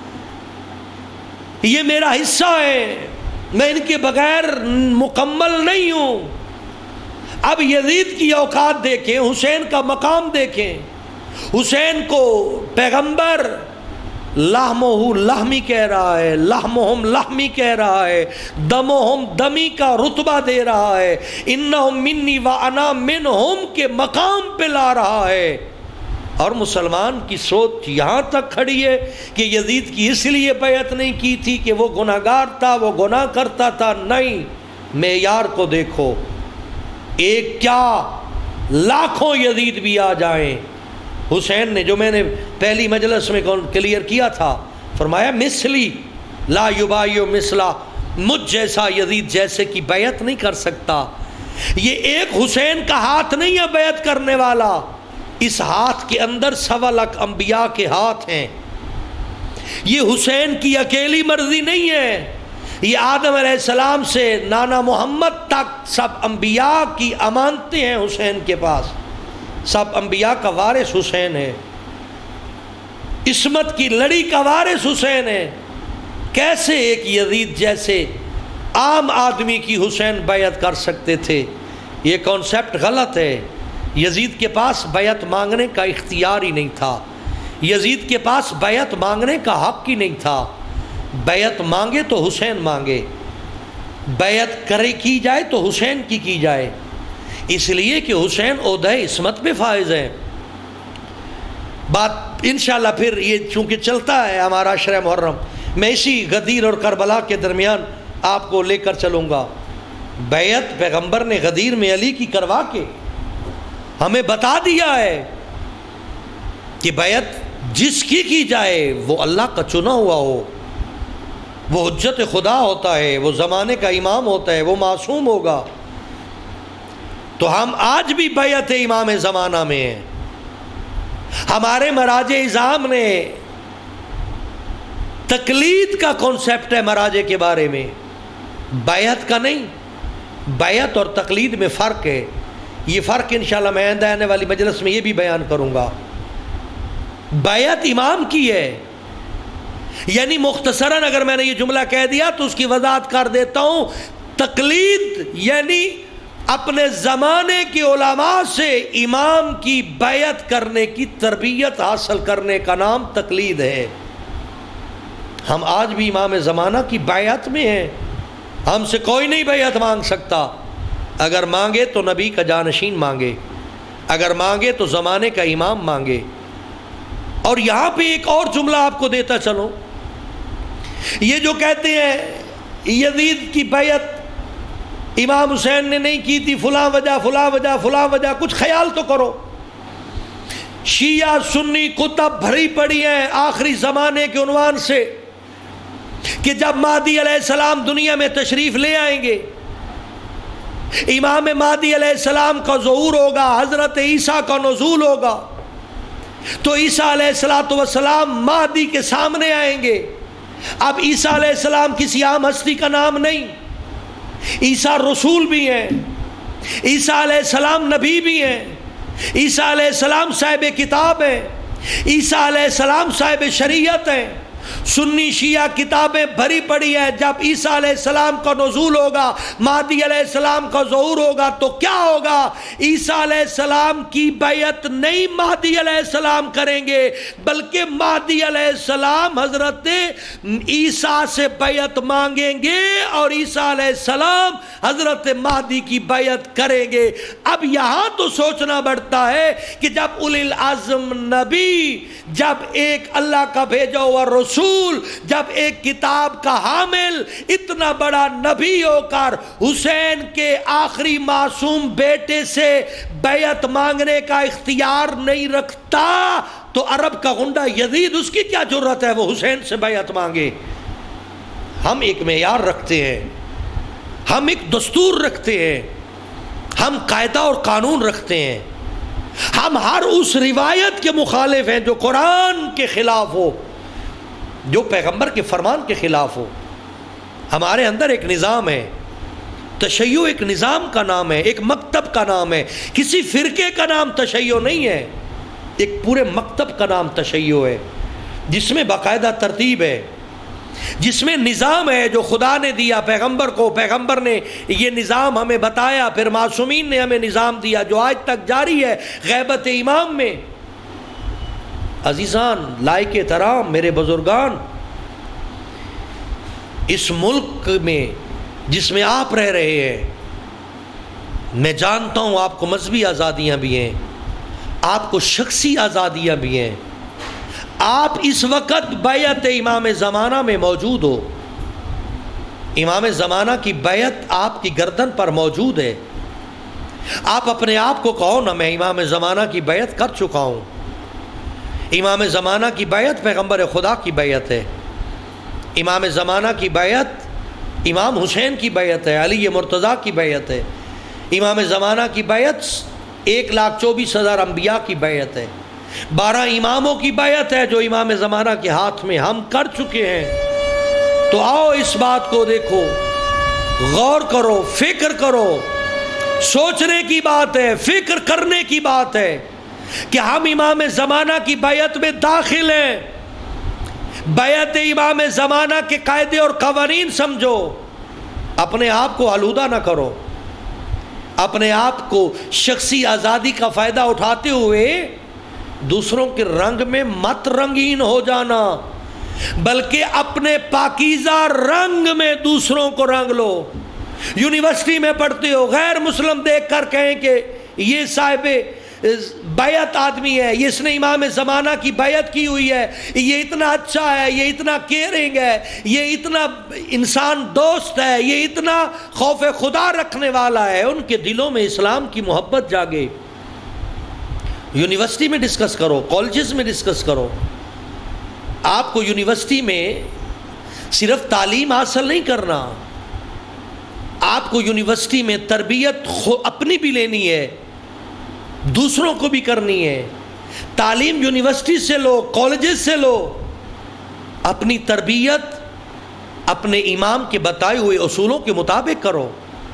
یہ میرا حصہ ہے، میں ان کے بغیر مکمل نہیں ہوں۔ اب یزید کی اوقات دیکھیں، حسین کا مقام دیکھیں، حسین کو پیغمبر لحمہ لحمی کہہ رہا ہے، لحمہم لحمی کہہ رہا ہے، دمہم دمی کا رتبہ دے رہا ہے، انہم منی وانا منہم کے مقام پہ لا رہا ہے۔ اور مسلمان کی سوچ یہاں تک کھڑی ہے کہ یزید کی اس لیے بیعت نہیں کی تھی کہ وہ گناہگار تھا، وہ گناہ کرتا تھا، نہیں، معیار کو دیکھو، ایک کیا لاکھوں یزید بھی آ جائیں، حسین نے، جو میں نے پہلی مجلس میں کلیئر کیا تھا، فرمایا مثلی لا یبایع مثلا، مجھ جیسا یزید جیسے کی بیعت نہیں کر سکتا۔ یہ ایک حسین کا ہاتھ نہیں ہے بیعت کرنے والا، اس ہاتھ کے اندر 1.25 لاکھ انبیاء کے ہاتھ ہیں۔ یہ حسین کی اکیلی مرضی نہیں ہے، یہ آدم علیہ السلام سے نانا محمد تک سب انبیاء کی امانتیں ہیں حسین کے پاس، سب انبیاء کا وارث حسین ہے، عصمت کی لڑی کا وارث حسین ہے۔ کیسے ایک یزید جیسے عام آدمی کی حسین بیعت کر سکتے تھے؟ یہ کانسیپٹ غلط ہے۔ یزید کے پاس بیعت مانگنے کا اختیار ہی نہیں تھا، یزید کے پاس بیعت مانگنے کا حق ہی نہیں تھا۔ بیعت مانگے تو حسین مانگے، بیعت کرے کی جائے تو حسین کی جائے، اس لیے کہ حسین عہدہ عصمت میں فائز ہے۔ بات انشاءاللہ پھر یہ چونکہ چلتا ہے ہمارا عشرہ محرم، میں اسی غدیر اور کربلا کے درمیان آپ کو لے کر چلوں گا۔ بیعت پیغمبر نے غدیر میں علی کی کروا کے ہمیں بتا دیا ہے کہ بیعت جس کی جائے وہ اللہ کا چنا ہوا ہو، وہ حجت خدا ہوتا ہے، وہ زمانے کا امام ہوتا ہے، وہ معصوم ہوگا۔ تو ہم آج بھی بیعت امام زمانہ میں ہیں۔ ہمارے مراجع اعظام نے تقلید کا کانسیپٹ ہے مراجع کے بارے میں، بیعت کا نہیں۔ بیعت اور تقلید میں فرق ہے، یہ فرق انشاءاللہ میں آئندہ آنے والی مجلس میں یہ بھی بیان کروں گا۔ بیعت امام کی ہے، یعنی مختصراً اگر میں نے یہ جملہ کہہ دیا تو اس کی وضاحت کر دیتا ہوں۔ تقلید یعنی اپنے زمانے کے علماء سے امام کی بیعت کرنے کی تربیت حاصل کرنے کا نام تقلید ہے۔ ہم آج بھی امام زمانہ کی بیعت میں ہیں، ہم سے کوئی نہیں بیعت مانگ سکتا، اگر مانگے تو نبی کا جانشین مانگے، اگر مانگے تو زمانے کا امام مانگے۔ اور یہاں پہ ایک اور جملہ آپ کو دیتا چلوں، یہ جو کہتے ہیں یزید کی بیعت امام حسین نے نہیں کی تھی، فلاں وجہ فلاں وجہ فلاں وجہ، کچھ خیال تو کرو۔ شیعہ سنی کتب بھری پڑی ہیں آخری زمانے کے عنوان سے کہ جب مہدی علیہ السلام دنیا میں تشریف لے آئیں گے، امام مہدی علیہ السلام کا ظہور ہوگا، حضرت عیسیٰ کا نزول ہوگا، تو عیسیٰ علیہ السلام مہدی کے سامنے آئیں گے۔ اب عیسیٰ علیہ السلام کسی عام ہستی کا نام نہیں، عیسیٰ رسول بھی ہیں، عیسیٰ علیہ السلام نبی بھی ہیں، عیسیٰ علیہ السلام صاحب کتاب ہیں، عیسیٰ علیہ السلام صاحب شریعت ہیں۔ سنی شیعہ کتابیں بھری پڑی ہیں۔ جب عیسیٰ علیہ السلام کا نزول ہوگا، مہدی علیہ السلام کا ظہور ہوگا، تو کیا ہوگا؟ عیسیٰ علیہ السلام کی بیعت نہیں مہدی علیہ السلام کریں گے، بلکہ مہدی علیہ السلام حضرت عیسیٰ سے بیعت مانگیں گے اور عیسیٰ علیہ السلام حضرت مہدی کی بیعت کریں گے۔ اب یہاں تو سوچنا بڑھتا ہے کہ جب اولی العزم نبی، جب ایک اللہ کا بھیجا ہوا رسول، جب ایک کتاب کا حامل اتنا بڑا نبی ہو کر حسین کے آخری معصوم بیٹے سے بیعت مانگنے کا اختیار نہیں رکھتا، تو عرب کا غنڈہ یزید، اس کی کیا جرت ہے وہ حسین سے بیعت مانگے؟ ہم ایک معیار رکھتے ہیں، ہم ایک دستور رکھتے ہیں، ہم قاعدہ اور قانون رکھتے ہیں، ہم ہر اس روایت کے مخالف ہیں جو قرآن کے خلاف ہو، جو پیغمبر کے فرمان کے خلاف ہو۔ ہمارے اندر ایک نظام ہے، تشیع ایک نظام کا نام ہے، ایک مکتب کا نام ہے، کسی فرقے کا نام تشیع نہیں ہے، ایک پورے مکتب کا نام تشیع ہے، جس میں باقاعدہ ترتیب ہے، جس میں نظام ہے جو خدا نے دیا پیغمبر کو، پیغمبر نے یہ نظام ہمیں بتایا، پھر معصومین نے ہمیں نظام دیا جو آج تک جاری ہے غیبت امام میں۔ عزیزان، لائق احترام میرے بزرگان، اس ملک میں جس میں آپ رہ رہے ہیں، میں جانتا ہوں آپ کو مذہبی آزادیاں بھی ہیں، آپ کو شخصی آزادیاں بھی ہیں، آپ اس وقت بیعت امام زمانہ میں موجود ہو، امام زمانہ کی بیعت آپ کی گردن پر موجود ہے۔ آپ اپنے آپ کو کہو نا، میں امام زمانہ کی بیعت کر چکا ہوں۔ امام زمانہ کی بیعت پیغمبر خدا کی بیعت ہے، امام زمانہ کی بیعت امام حسین کی بیعت ہے، علی مرتضیٰ کی بیعت ہے، امام زمانہ کی بیعت 1,24,000 انبیاء کی بیعت ہے، 12 اماموں کی بیعت ہے جو امام زمانہ کے ہاتھ میں ہم کر چکے ہیں۔ تو آؤ اس بات کو دیکھو، غور کرو، فکر کرو، سوچنے کی بات ہے، فکر کرنے کی بات ہے کہ ہم امام زمانہ کی بیعت میں داخل ہیں۔ بیعت امام زمانہ کے قاعدے اور قوانین سمجھو، اپنے آپ کو آلودہ نہ کرو، اپنے آپ کو شخصی آزادی کا فائدہ اٹھاتے ہوئے دوسروں کے رنگ میں مت رنگین ہو جانا، بلکہ اپنے پاکیزہ رنگ میں دوسروں کو رنگ لو۔ یونیورسٹی میں پڑھتے ہو، غیر مسلم دیکھ کر کہیں کہ یہ صاحب بیعت آدمی ہے، یہ اس نے امام زمانہ کی بیعت کی ہوئی ہے، یہ اتنا اچھا ہے، یہ اتنا کیئرنگ ہے، یہ اتنا انسان دوست ہے، یہ اتنا خوف خدا رکھنے والا ہے، ان کے دلوں میں اسلام کی محبت جاگے۔ یونیورسٹی میں ڈسکس کرو، کالجز میں ڈسکس کرو۔ آپ کو یونیورسٹی میں صرف تعلیم حاصل نہیں کرنا، آپ کو یونیورسٹی میں تربیت اپنی بھی لینی ہے، دوسروں کو بھی کرنی ہے۔ تعلیم یونیورسٹی سے لو، کالجز سے لو، اپنی تربیت اپنے امام کے بتائے ہوئے اصولوں کے مطابق کرو،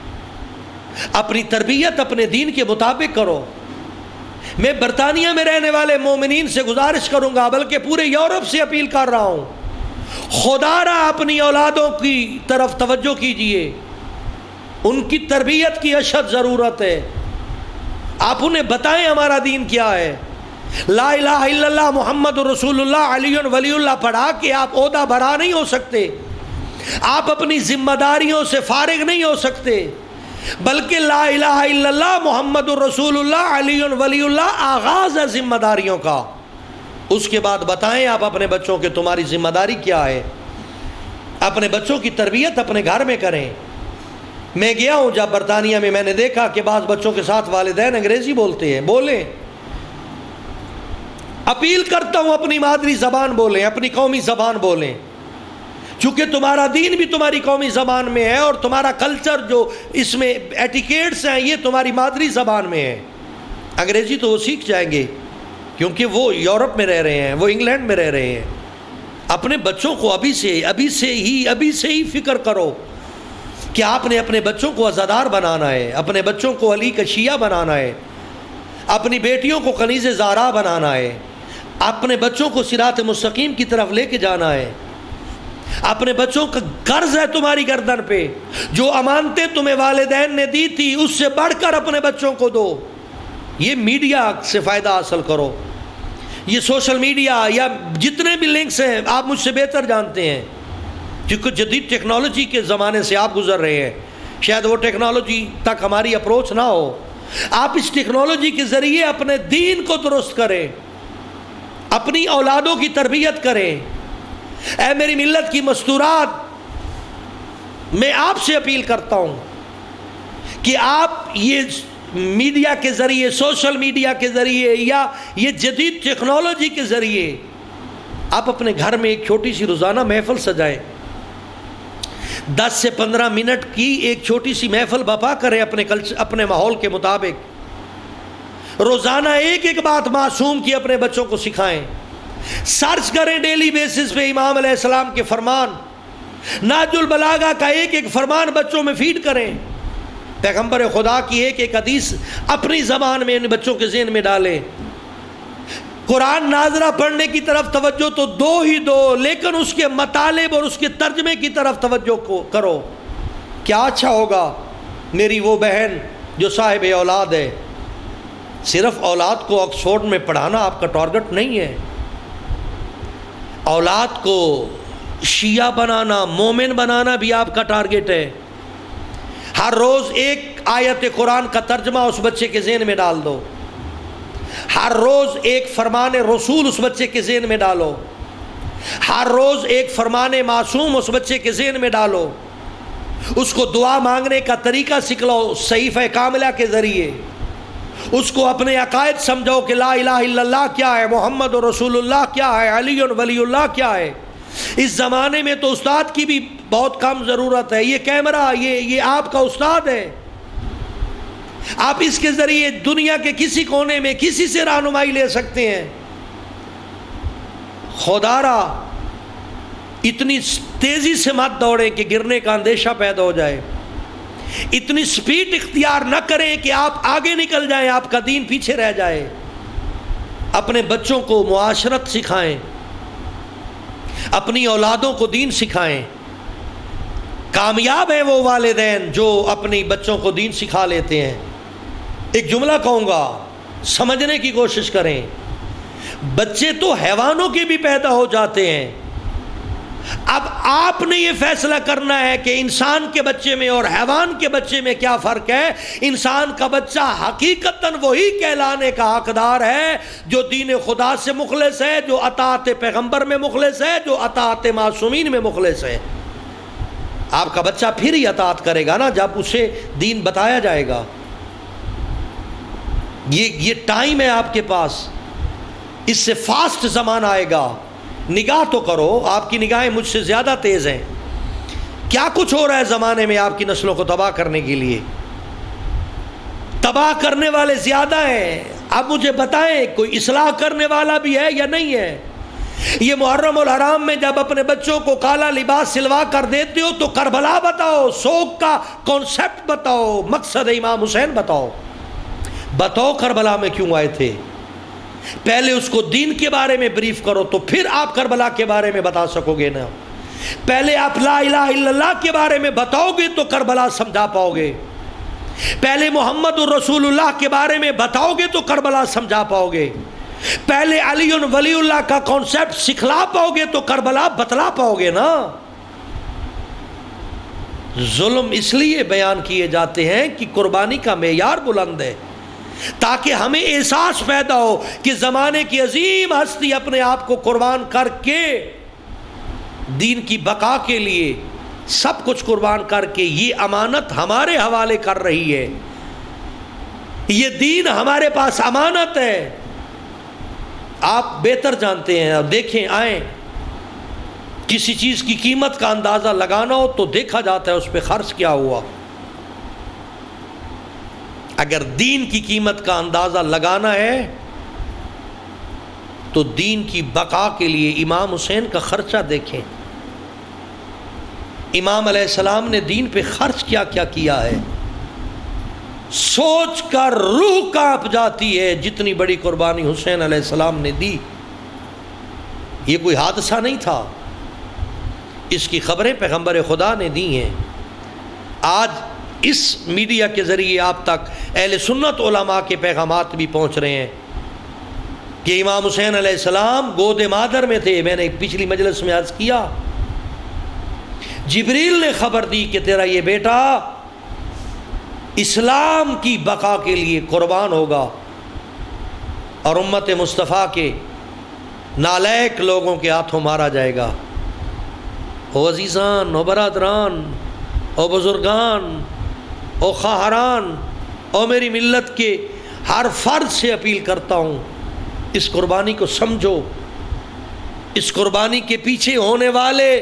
اپنی تربیت اپنے دین کے مطابق کرو۔ میں برطانیہ میں رہنے والے مومنین سے گزارش کروں گا، بلکہ پورے یورپ سے اپیل کر رہا ہوں، خدا را اپنی اولادوں کی طرف توجہ کیجئے، ان کی تربیت کی اشد ضرورت ہے۔ آپ انہیں بتائیں ہمارا دین کیا ہے۔ لا الہ الا اللہ محمد رسول اللہ علی ولی اللہ پڑھا کے آپ عہدہ برا نہیں ہو سکتے، آپ اپنی ذمہ داریوں سے فارغ نہیں ہو سکتے، بلکہ لا الہ الا اللہ محمد رسول اللہ علی ولی اللہ آغاز ہے ذمہ داریوں کا۔ اس کے بعد بتائیں آپ اپنے بچوں کے تمہاری ذمہ داری کیا ہے، اپنے بچوں کی تربیت اپنے گھر میں کریں۔ میں گیا ہوں جب برطانیہ میں، میں نے دیکھا کہ بعض بچوں کے ساتھ والدین انگریزی بولتے ہیں، بولیں، اپیل کرتا ہوں اپنی مادری زبان بولیں، اپنی قومی زبان بولیں، چونکہ تمہارا دین بھی تمہاری قومی زبان میں ہے، اور تمہارا کلچر جو اس میں ایٹیکیٹس ہیں یہ تمہاری مادری زبان میں ہے۔ انگریزی تو وہ سیکھ جائیں گے کیونکہ وہ یورپ میں رہ رہے ہیں، وہ انگلینڈ میں رہ رہے ہیں۔ اپنے بچوں کو ابھی سے ہی فکر کرو کہ آپ نے اپنے بچوں کو عزادار بنانا ہے، اپنے بچوں کو علی کا شیعہ بنانا ہے، اپنی بیٹیوں کو کنیز زہرا بنانا ہے، اپنے بچوں کو صراط مستقیم کی طرف لے کے جانا ہے۔ اپنے بچوں کا قرض ہے تمہاری گردن پہ، جو امانتیں تمہیں والدین نے دی تھی اس سے بڑھ کر اپنے بچوں کو دو۔ یہ میڈیا سے فائدہ حاصل کرو، یہ سوشل میڈیا یا جتنے بھی لنکس ہیں آپ مجھ سے بہتر جانتے ہیں، کیونکہ جدید ٹیکنالوجی کے زمانے سے آپ گزر رہے ہیں، شاید وہ ٹیکنالوجی تک ہماری اپروچ نہ ہو۔ آپ اس ٹیکنالوجی کے ذریعے اپنے دین کو درست کریں، اپنی اولادوں کی تربیت کریں۔ اے میری ملت کی مستورات، میں آپ سے اپیل کرتا ہوں کہ آپ یہ میڈیا کے ذریعے، سوشل میڈیا کے ذریعے یا یہ جدید ٹیکنالوجی کے ذریعے آپ اپنے گھر میں ایک چھوٹی سی روزانہ محفل سجائیں، 10 سے 15 منٹ کی ایک چھوٹی سی محفل برپا کریں اپنے ماحول کے مطابق۔ روزانہ ایک بات معصوم کی اپنے بچوں کو سکھائیں، سرچ کریں ڈیلی بیسس پہ امام علیہ السلام کے فرمان، نہج البلاغہ کا ایک فرمان بچوں میں فیڈ کریں، پیغمبر خدا کی ایک حدیث اپنی زبان میں ان بچوں کے ذہن میں ڈالیں۔ قرآن ناظرہ پڑھنے کی طرف توجہ تو دو، لیکن اس کے مطالب اور اس کے ترجمے کی طرف توجہ کرو۔ کیا اچھا ہوگا میری وہ بہن جو صاحب اولاد ہے۔ صرف اولاد کو آکسفورڈ میں پڑھانا آپ کا ٹارگٹ نہیں ہے، اولاد کو شیعہ بنانا، مومن بنانا بھی آپ کا ٹارگٹ ہے۔ ہر روز ایک آیت قرآن کا ترجمہ اس بچے کے ذہن میں ڈال دو، ہر روز ایک فرمان رسول اس بچے کے ذہن میں ڈالو، ہر روز ایک فرمان معصوم اس بچے کے ذہن میں ڈالو، اس کو دعا مانگنے کا طریقہ سکھلاؤ صحیفہ کاملہ کے ذریعے، اس کو اپنے عقائد سمجھاؤ کہ لا الہ الا اللہ کیا ہے، محمد رسول اللہ کیا ہے، علی ولی اللہ کیا ہے۔ اس زمانے میں تو استاد کی بھی بہت کم ضرورت ہے، یہ کیمرہ یہ آپ کا استاد ہے، آپ اس کے ذریعے دنیا کے کسی کونے میں کسی سے رہنمائی لے سکتے ہیں۔ خدارا اتنی تیزی سے مت دوڑیں کہ گرنے کا اندیشہ پیدا ہو جائے، اتنی سپیڈ اختیار نہ کریں کہ آپ آگے نکل جائیں، آپ کا دین پیچھے رہ جائے۔ اپنے بچوں کو معاشرت سکھائیں، اپنی اولادوں کو دین سکھائیں۔ کامیاب ہیں وہ والدین جو اپنی بچوں کو دین سکھا لیتے ہیں۔ ایک جملہ کہوں گا، سمجھنے کی کوشش کریں، بچے تو حیوانوں کے بھی پیدا ہو جاتے ہیں، اب آپ نے یہ فیصلہ کرنا ہے کہ انسان کے بچے میں اور حیوان کے بچے میں کیا فرق ہے۔ انسان کا بچہ حقیقتاً وہی کہلانے کا حقدار ہے جو دین خدا سے مخلص ہے، جو اطاعت پیغمبر میں مخلص ہے، جو اطاعت معصومین میں مخلص ہے۔ آپ کا بچہ پھر ہی اطاعت کرے گا نا جب اسے دین بتایا جائے گا۔ یہ ٹائم ہے آپ کے پاس، اس سے فاسٹ زمانہ آئے گا۔ نگاہ تو کرو، آپ کی نگاہیں مجھ سے زیادہ تیز ہیں۔ کیا کچھ ہو رہا ہے زمانے میں آپ کی نسلوں کو تباہ کرنے کے لیے؟ تباہ کرنے والے زیادہ ہیں۔ اب مجھے بتائیں کوئی اصلاح کرنے والا بھی ہے یا نہیں ہے؟ یہ محرم الحرام میں جب اپنے بچوں کو کالا لباس سلوا کر دیتے ہو تو کربلا بتاؤ، سوگ کا کانسیپٹ بتاؤ، مقصد امام حسین بتاؤ کربلا میں کیوں آئے تھے۔ پہلے اس کو دین کے بارے میں بریف کرو تو پھر آپ کربلا کے بارے میں بتا سکو گے نا۔ پہلے آپ لا الہ الا اللہ کے بارے میں بتاؤ گے تو کربلا سمجھا پاؤ گے، پہلے محمد الرسول اللہ کے بارے میں بتاؤ گے تو کربلا سمجھا پاؤ گے، پہلے علی ولی اللہ کا کانسیپٹ سکھلا پاؤ گے تو کربلا بتلا پاؤ گے نا۔ ظلم اس لیے بیان کیے جاتے ہیں کہ قربانی کا معیار بلند ہے، تاکہ ہمیں احساس پیدا ہو کہ زمانے کی عظیم ہستی اپنے آپ کو قربان کر کے دین کی بقا کے لیے سب کچھ قربان کر کے یہ امانت ہمارے حوالے کر رہی ہے۔ یہ دین ہمارے پاس امانت ہے، آپ بہتر جانتے ہیں. اب دیکھیں، آئیں، کسی چیز کی قیمت کا اندازہ لگانا ہو تو دیکھا جاتا ہے اس پہ خرچ کیا ہوا. اگر دین کی قیمت کا اندازہ لگانا ہے تو دین کی بقا کے لیے امام حسین کا خرچہ دیکھیں. امام علیہ السلام نے دین پہ خرچ کیا کیا کیا ہے، سوچ کر روح کانپ جاتی ہے جتنی بڑی قربانی حسین علیہ السلام نے دی. یہ کوئی حادثہ نہیں تھا، اس کی خبریں پیغمبر خدا نے دی ہیں. آج اس میڈیا کے ذریعے آپ تک اہل سنت علماء کے پیغامات بھی پہنچ رہے ہیں کہ امام حسین علیہ السلام گود مادر میں تھے. میں نے پچھلی مجلس میں عرض کیا، جبریل نے خبر دی کہ تیرا یہ بیٹا اسلام کی بقا کے لیے قربان ہوگا اور امت مصطفیٰ کے نالائق لوگوں کے ہاتھوں مارا جائے گا. او عزیزان، او برادران، او بزرگان، او خواہران، او میری ملت کے ہر فرد سے اپیل کرتا ہوں، اس قربانی کو سمجھو. اس قربانی کے پیچھے ہونے والے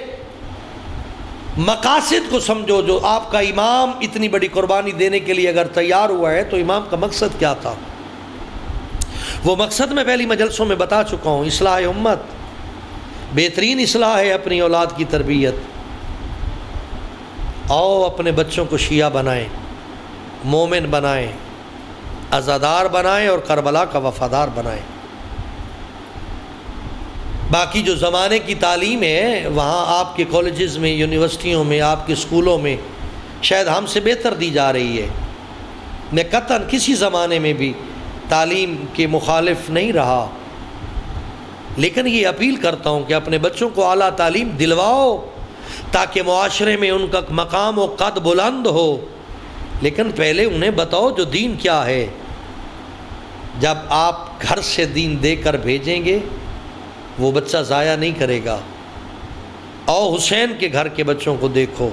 مقاصد کو سمجھو. جو آپ کا امام اتنی بڑی قربانی دینے کے لیے اگر تیار ہوا ہے تو امام کا مقصد کیا تھا؟ وہ مقصد میں پہلی مجلسوں میں بتا چکا ہوں. اصلاح امت، بہترین اصلاح ہے اپنی اولاد کی تربیت. آؤ اپنے بچوں کو شیعہ بنائیں، مومن بنائیں، عزادار بنائیں اور کربلا کا وفادار بنائیں. باقی جو زمانے کی تعلیم ہے وہاں آپ کے کالجز میں، یونیورسٹیوں میں، آپ کے اسکولوں میں شاید ہم سے بہتر دی جا رہی ہے. میں قطعاً کسی زمانے میں بھی تعلیم کے مخالف نہیں رہا، لیکن یہ اپیل کرتا ہوں کہ اپنے بچوں کو اعلیٰ تعلیم دلواؤ تاکہ معاشرے میں ان کا مقام و قد بلند ہو. لیکن پہلے انہیں بتاؤ جو دین کیا ہے. جب آپ گھر سے دین دے کر بھیجیں گے وہ بچہ ضائع نہیں کرے گا. او حسین کے گھر کے بچوں کو دیکھو،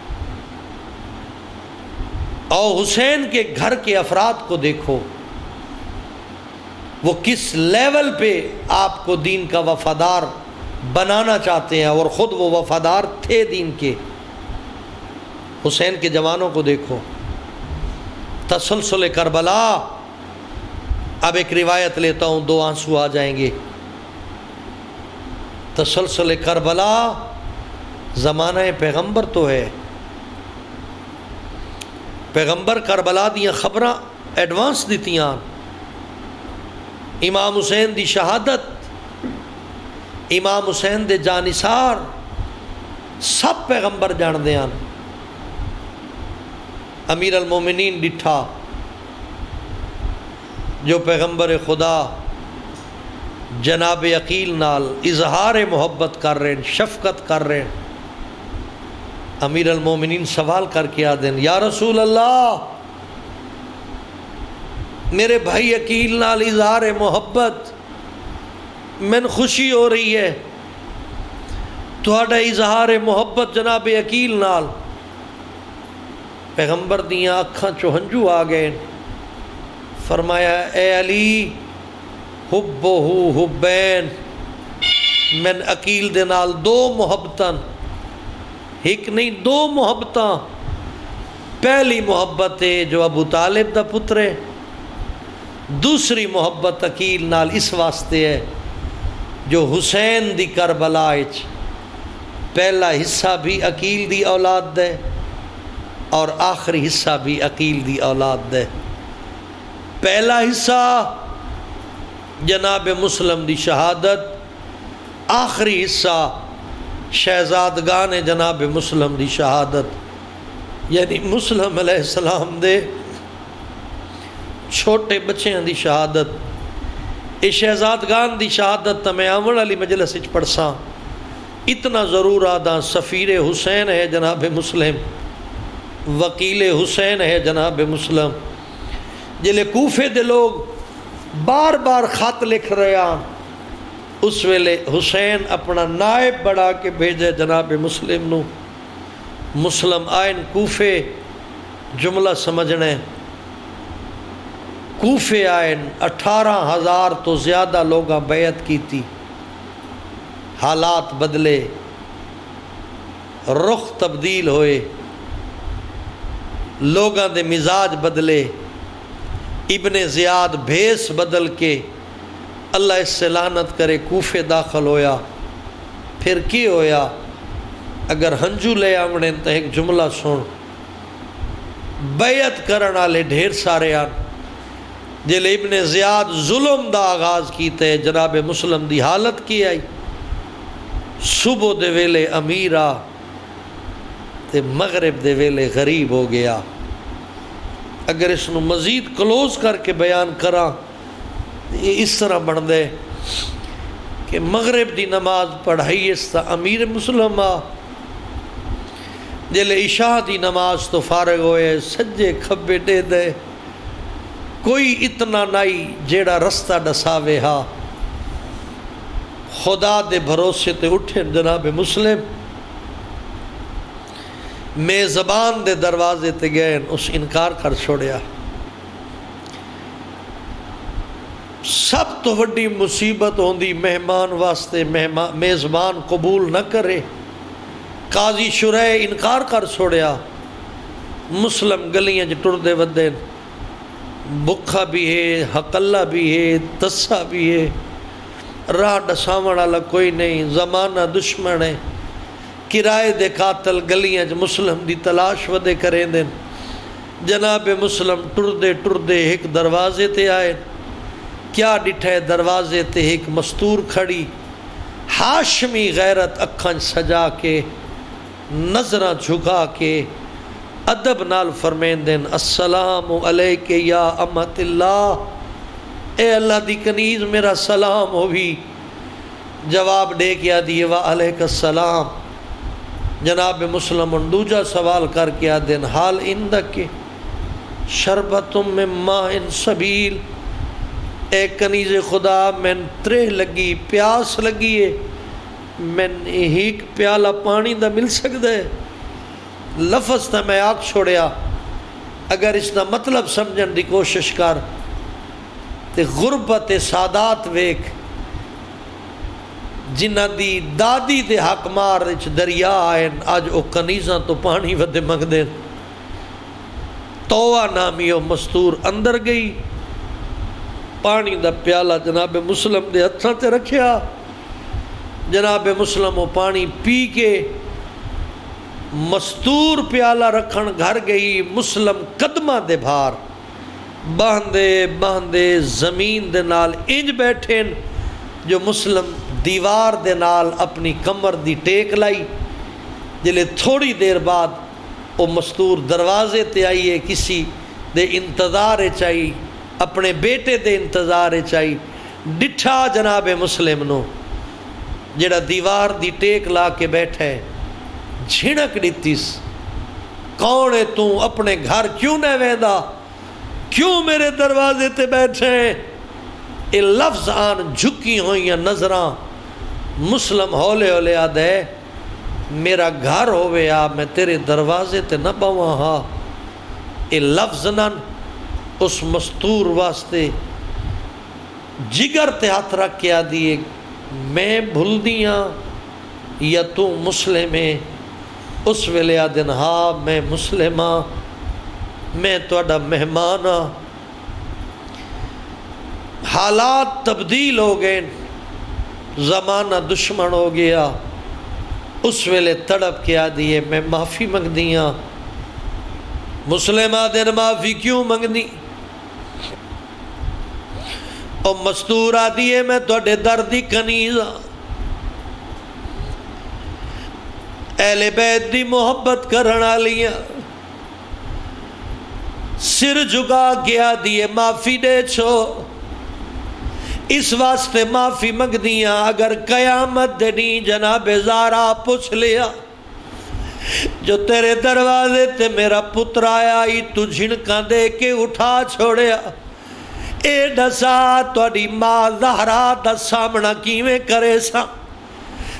او حسین کے گھر کے افراد کو دیکھو، وہ کس لیول پہ آپ کو دین کا وفادار بنانا چاہتے ہیں اور خود وہ وفادار تھے دین کے. حسین کے جوانوں کو دیکھو. تسلسل کربلا، اب ایک روایت لیتا ہوں، دو آنسو آ جائیں گے. تسلسل کربلا زمانہ پیغمبر تو ہے، پیغمبر کربلا دیاں خبراں ایڈوانس دیتیاں. امام حسین دی شہادت، امام حسین دے جانثار سب پیغمبر جان دیاں. امیر المومنین ڈٹھا جو پیغمبر خدا جناب عقیل نال اظہار محبت کر رہے ہیں، شفقت کر رہے ہیں. امیر المومنین سوال کر کے آدھیں، یا رسول اللہ، میرے بھائی عقیل نال اظہار محبت، من خوشی ہو رہی ہے تہاڈا اظہار محبت جناب عقیل نال. پیغمبر دیاں اکھاں چوں ہنجو آ گئے. فرمایا، اے علی، حبہ حبین، من عقیل دے نال دو محبتاں، ایک نہیں دو محبتاں. پہلی محبت ہے جو ابو طالب دا پتر ہے، دوسری محبت عقیل نال اس واسطے ہے جو حسین دی کربلا وچ پہلا حصہ بھی عقیل دی اولاد دے اور آخری حصہ بھی عقیل دی اولاد دے. پہلا حصہ جناب مسلم دی شہادت، آخری حصہ شہزادگان جناب مسلم دی شہادت. یعنی مسلم علیہ السلام دے چھوٹے بچیاں دی شہادت. یہ شہزادگان دی شہادت تو میں آمن والی مجلس وچ پڑھساں. اتنا ضرور آدھا، سفیر حسین ہے جناب مسلم، وکیل حسین ہے جناب مسلم. جلے کوفے دے لوگ بار بار خط لکھ رہے ہیں، اس ویلے حسین اپنا نائب بڑھا کے بھیجے جناب مسلم نو. مسلم آئین کوفے، جملہ سمجھنے، کوفے آئے 18,000 تو زیادہ لوگاں بیعت کی تھی. حالات بدلے، رخ تبدیل ہوئے، لوگاں دے مزاج بدلے. ابن زیاد بھیس بدل کے اللہ اس سے لعنت کرے کوفے داخل ہویا. پھر کی ہویا؟ اگر ہنجو لے آمنے تو ایک جملہ سن، بیعت کرن والے ڈھیر سارے آن. جلے ابن زیاد ظلم دا آغاز کیتے جناب مسلم دی حالت کی آئی. صبح دے ویلے امیر آ تے مغرب دے ویلے غریب ہو گیا. اگر اس نو مزید کلوز کر کے بیان کراں یہ اس طرح بن دے کہ مغرب دی نماز پڑھائی اس تا امیر مسلم آ، جلے عشاء دی نماز تو فارغ ہوئے سجے کھبے دے دے. کوئی اتنا نائی جیڑا رستہ ڈساوے ہا. خدا دے بھروسے تے اٹھے جناب مسلم میں زبان دے دروازے تے گئے، اس انکار کر چھوڑیا. سب تو وڈی مصیبت ہوندی مہمان واسطے میزبان قبول نہ کرے. قاضی شرح انکار کر چھوڑیا. مسلم گلیاں جو ٹردے ودے، بکھا بھی ہے، حقلہ بھی ہے، تسا بھی ہے، راہ ڈساون والا کوئی نہیں، زمانہ دشمن ہے. کرائے دے قاتل گلیاں جو مسلم دی تلاش ودے کریں دیں. جناب مسلم ٹردے ٹردے ایک دروازے تے آئے. کیا ڈٹھے دروازے تے ایک مستور کھڑی، ہاشمی غیرت اکھاں سجا کے نظرہ جھکا کے ادب نال فرمین دیں السلام علیک یا امت اللہ. اے اللہ دی کنیز میرا سلام ہو بھی. جواب دے کیا دیئے وعلیک السلام. جناب مسلم دوجا سوال کر کے آدین حال اندک کے شربتم من ماء سبیل. اے کنیز خدا میں ترہ لگی، پیاس لگی ہے، میں ایک پیالہ پانی دا مل سکتا ہے. لفظ تا میں آگ چھوڑیا. اگر اس دا مطلب سمجھن دی کوشش کر تے غربت سادات ویک جنہ دی دادی دے حق مار اچ دریا آئین آج او کنیزاں تو پانی ودے منگ دیں. توہ نامی او مستور اندر گئی، پانی دا پیالہ جناب مسلم دے ہتھاں تے رکھیا. جناب مسلم وہ پانی پی کے مستور پیالہ رکھن گھر گئی. مسلم قدمہ دے بھار باندے باندے زمین دے نال انج بیٹھیں جو مسلم دیوار دے نال اپنی کمر دی ٹیک لائی. جلے تھوڑی دیر بعد وہ مستور دروازے تے آئیے، کسی دے انتظار چاہیے، اپنے بیٹے دے انتظار چاہیے. ڈٹھا جناب مسلم نو جڑا دیوار دی ٹیک لا کے بیٹھے، جھنک دیتیس کون ہے تو؟ اپنے گھر کیوں نہ ویندا؟ کیوں میرے دروازے تے بیٹھے؟ اے لفظ آن جھکی ہوئیں نظراں. مسلم ہولے ہولے آدھے میرا گھر ہوئے آ، میں تیرے دروازے تے نہ باواں ہا. اے لفظ نن اس مستور واسطے جگر تے ہاتھ رکھ کے آدھیے میں بھول دیاں یا تو مسلم ہے؟ اس ویلے آدھن ہاں میں مسلم ہاں، میں توڑا مہمان ہاں. حالات تبدیل ہو گئے، زمانہ دشمن ہو گیا. اس ویلے تڑپ کے آدھیے میں معافی منگ دیاں. مسلم آدھن معافی کیوں منگنی؟ اور مستور آدھیے میں توڑے دردی کنیز ہاں، اہل بیت دی محبت کرنا لیا. سر جھکا گیا دیے معافی دے چھو، اس واسطے معافی منگ دیاں اگر قیامت دنی جناب زارا پوچھ لیا جو تیرے دروازے تے میرا پتر آیا ہی تو جھنکاں دے کے اٹھا چھوڑیا. اے ڈسا توڑی ماں زہرا دا سامنا کیویں کرے سا؟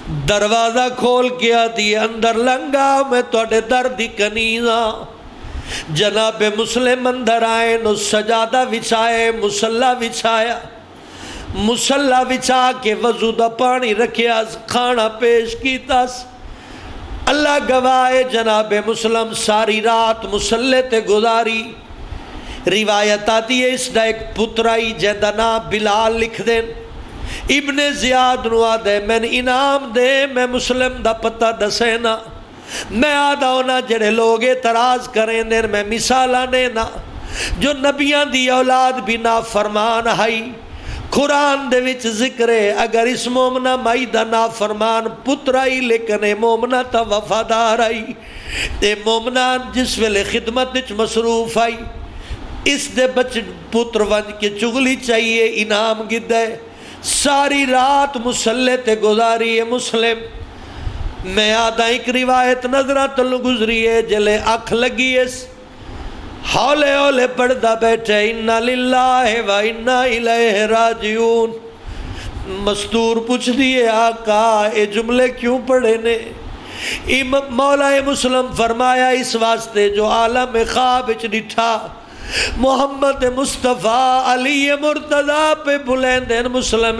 دروازہ کھول گیا دی اندر لنگا میں توڑے دردی کنیزاں. جناب مسلم اندر آئے نو سجادہ وچھائے، مصلی وچھایا، مصلی وچھا کے وضو دا پانی رکھیا، کھانا پیش کیتا۔ اللہ گواہ جناب مسلم ساری رات مصلی تے گزاری۔ روایت آتی ہے اس دا ایک پترائی جہاں نام بلال لکھ دیں، ابن زیاد نو آدھے میں انعام دے، میں مسلم دا پتہ دسینا، میں آدھا ہونا جڑے لوگ اعتراض کریں دیں، میں مثالہ نینا جو نبیان دی اولاد بھی نافرمان ہائی۔ قرآن دے وچ ذکر ہے اگر اس مومنہ مائی دا نافرمان پترائی لیکن مومنہ تا وفادار آئی، تے مومنان جس ویلے خدمت وچ مصروف آئی، اس دے بچ پتر ونج کے چگلی چاہیے، انعام گدے۔ ساری رات مصلی تے گزاری ہے مسلم۔ میں آدھا ایک روایت نظرہ تلو گزری ہے جلے اکھ لگی اس ہولے ہولے پڑھدا بیٹھے اِنَّا لِلَّهِ وَإِنَّا إِلَيْهِ راجعون۔ مستور پوچھ دیئے آقا اے جملے کیوں پڑھے نے؟ مولا مسلم فرمایا اس واسطے جو عالم خواب اچ ڈٹھا محمد مصطفیٰ علی مرتضیٰ پہ بلیندین مسلم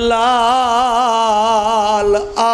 لال آ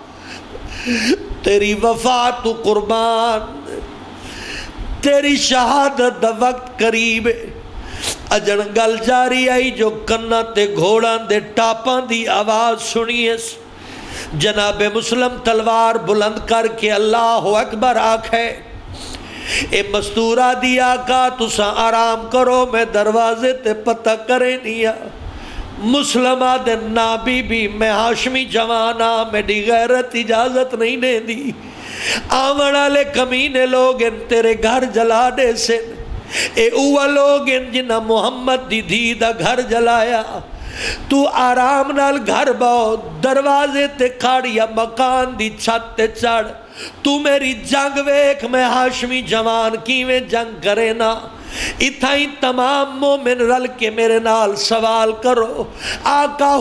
تیری وفات قربان، تیری شہادت دا وقت قریب ہے۔ اجن گل جاری آئی جو کنہ تے گھوڑاں دے ٹاپاں دی آواز سنیس، جناب مسلم تلوار بلند کر کے اللہ اکبر آکھے، اے مستورہ دی آقا تسا آرام کرو میں دروازے تے پتہ کرے نیا۔ مسلمہ دے نابی بھی میں ہاشمی جوانا میری غیرت اجازت نہیں دے دی، آمنہ لے کمینے لوگ ان تیرے گھر جلا دے سے، اے اوہ لوگ ان جنہ محمد دی دی دا گھر جلایا، تو آرام نال گھر باؤ دروازے تے کھاڑیا مکان دی چھت تے چڑھ، تو میری جنگ ویک میں ہاشمی جوان کیویں جنگ کرے نا۔ اتھائی تمام مومن رل کے میرے نال سوال کرو، آقا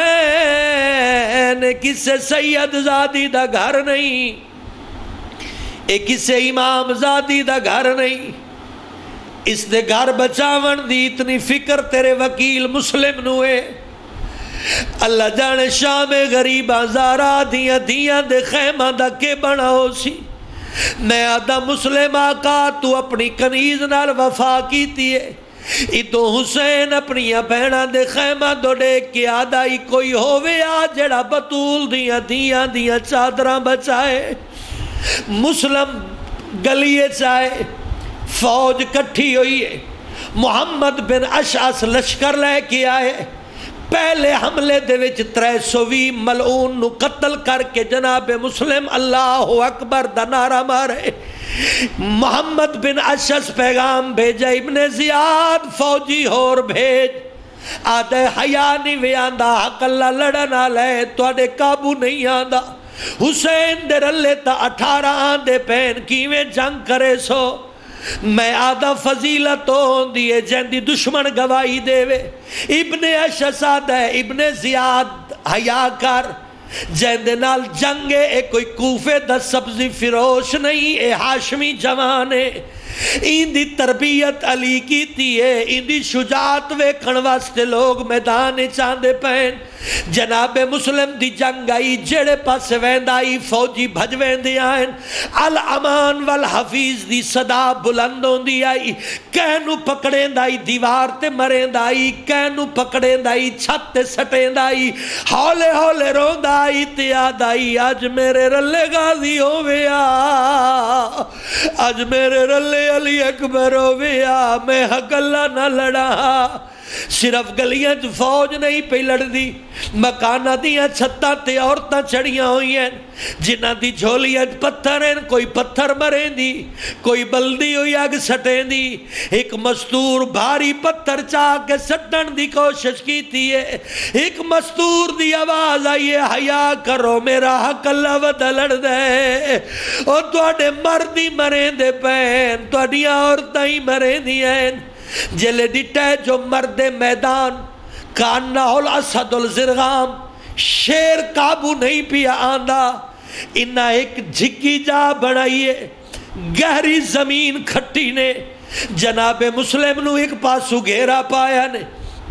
حسین کسے سید زادی دا گھر نہیں، اے کسے امام زادی دا گھر نہیں، اس دے گھر بچاون دی اتنی فکر تیرے وکیل مسلم نوے۔ اللہ جانے شام غریباں زارا دیاں دیاں دے خیمہ دا کے بنا ہو سی۔ میں آدھا مسلم آقا تو اپنی کنیز نال وفا کیتی ہے، ادو حسین اپنی بہنہ دے خیمہ دو ڈیک کے آدھا ہی کوئی ہووے آ جڑا بطول دیاں دیاں دیاں چادراں بچائے۔ مسلم گلیے چاہے فوج کٹھی ہوئی ہے، محمد بن اشعث لشکر لے کے آئے، پہلے حملے دے وچ 320 ملعون نو قتل کر کے جناب مسلم اللہ اکبر دا نعرہ مارے۔ محمد بن اشعث پیغام بھیجا ابن زیاد فوجی ہور بھیج، آدھے حیا نہیں وے آندہ حق اللہ لڑنا لے توڑے قابو نہیں آندہ، حسین دے رلے تا 18 آندے پین کیویں جنگ کرے سو۔ میں آدھا فضیلت ہوں دیئے جن دی دشمن گواہی دے وے، ابن اشعث آدھا ہے ابن زیاد حیا کر جن دے نال جنگے اے کوئی کوفے دا سبزی فروش نہیں، اے ہاشمی جوانے، این دی تربیت علی کی تیئے، این دی شجاعت ویکھن واسطے لوگ میدان چاندے پہن۔ جناب مسلم دی جنگ آئی جڑے پاس ویندائی فوجی بھج ویندے آئیں، الامان والحفیظ دی صدا بلندوں دی آئی، کہنو پکڑیں دائی دیوار تے مریں دائی، کہنو پکڑیں دائی چھت تے سٹیں دائی، ہولے ہولے رون دائی تیا دائی آج میرے رلے غازی ہوئے آج میرے رلے علی اکبر ہوئے میں حق اللہ نہ لڑا۔ صرف گلیاں فوج نہیں پہ لڑ دی، مکانہ دیاں چھتاں تے عورتاں چڑیاں ہوئی ہیں جنہ دی جھولیاں پتھر ہیں، کوئی پتھر مریں دی، کوئی بلدی ہوئی آگ سٹیں دی، ایک مستور بھاری پتھر چاہ کے سٹن دی کوشش کی تھی ہے، ایک مستور دی آواز آئیے حیا کرو میرا حق اللہ ودہ لڑ دے، اور توڑے مردی مریں دے پین توڑیاں عورتاں ہی مریں دی ہیں۔ جلے ڈٹے جو مرد میدان کانہ الاسد الزرغام، شیر قابو نہیں پیا آندہ، انہا ایک جھکی جا بڑھائیے، گہری زمین کھٹی نے جناب مسلم نو ایک پاسو گھیرا پایا نے،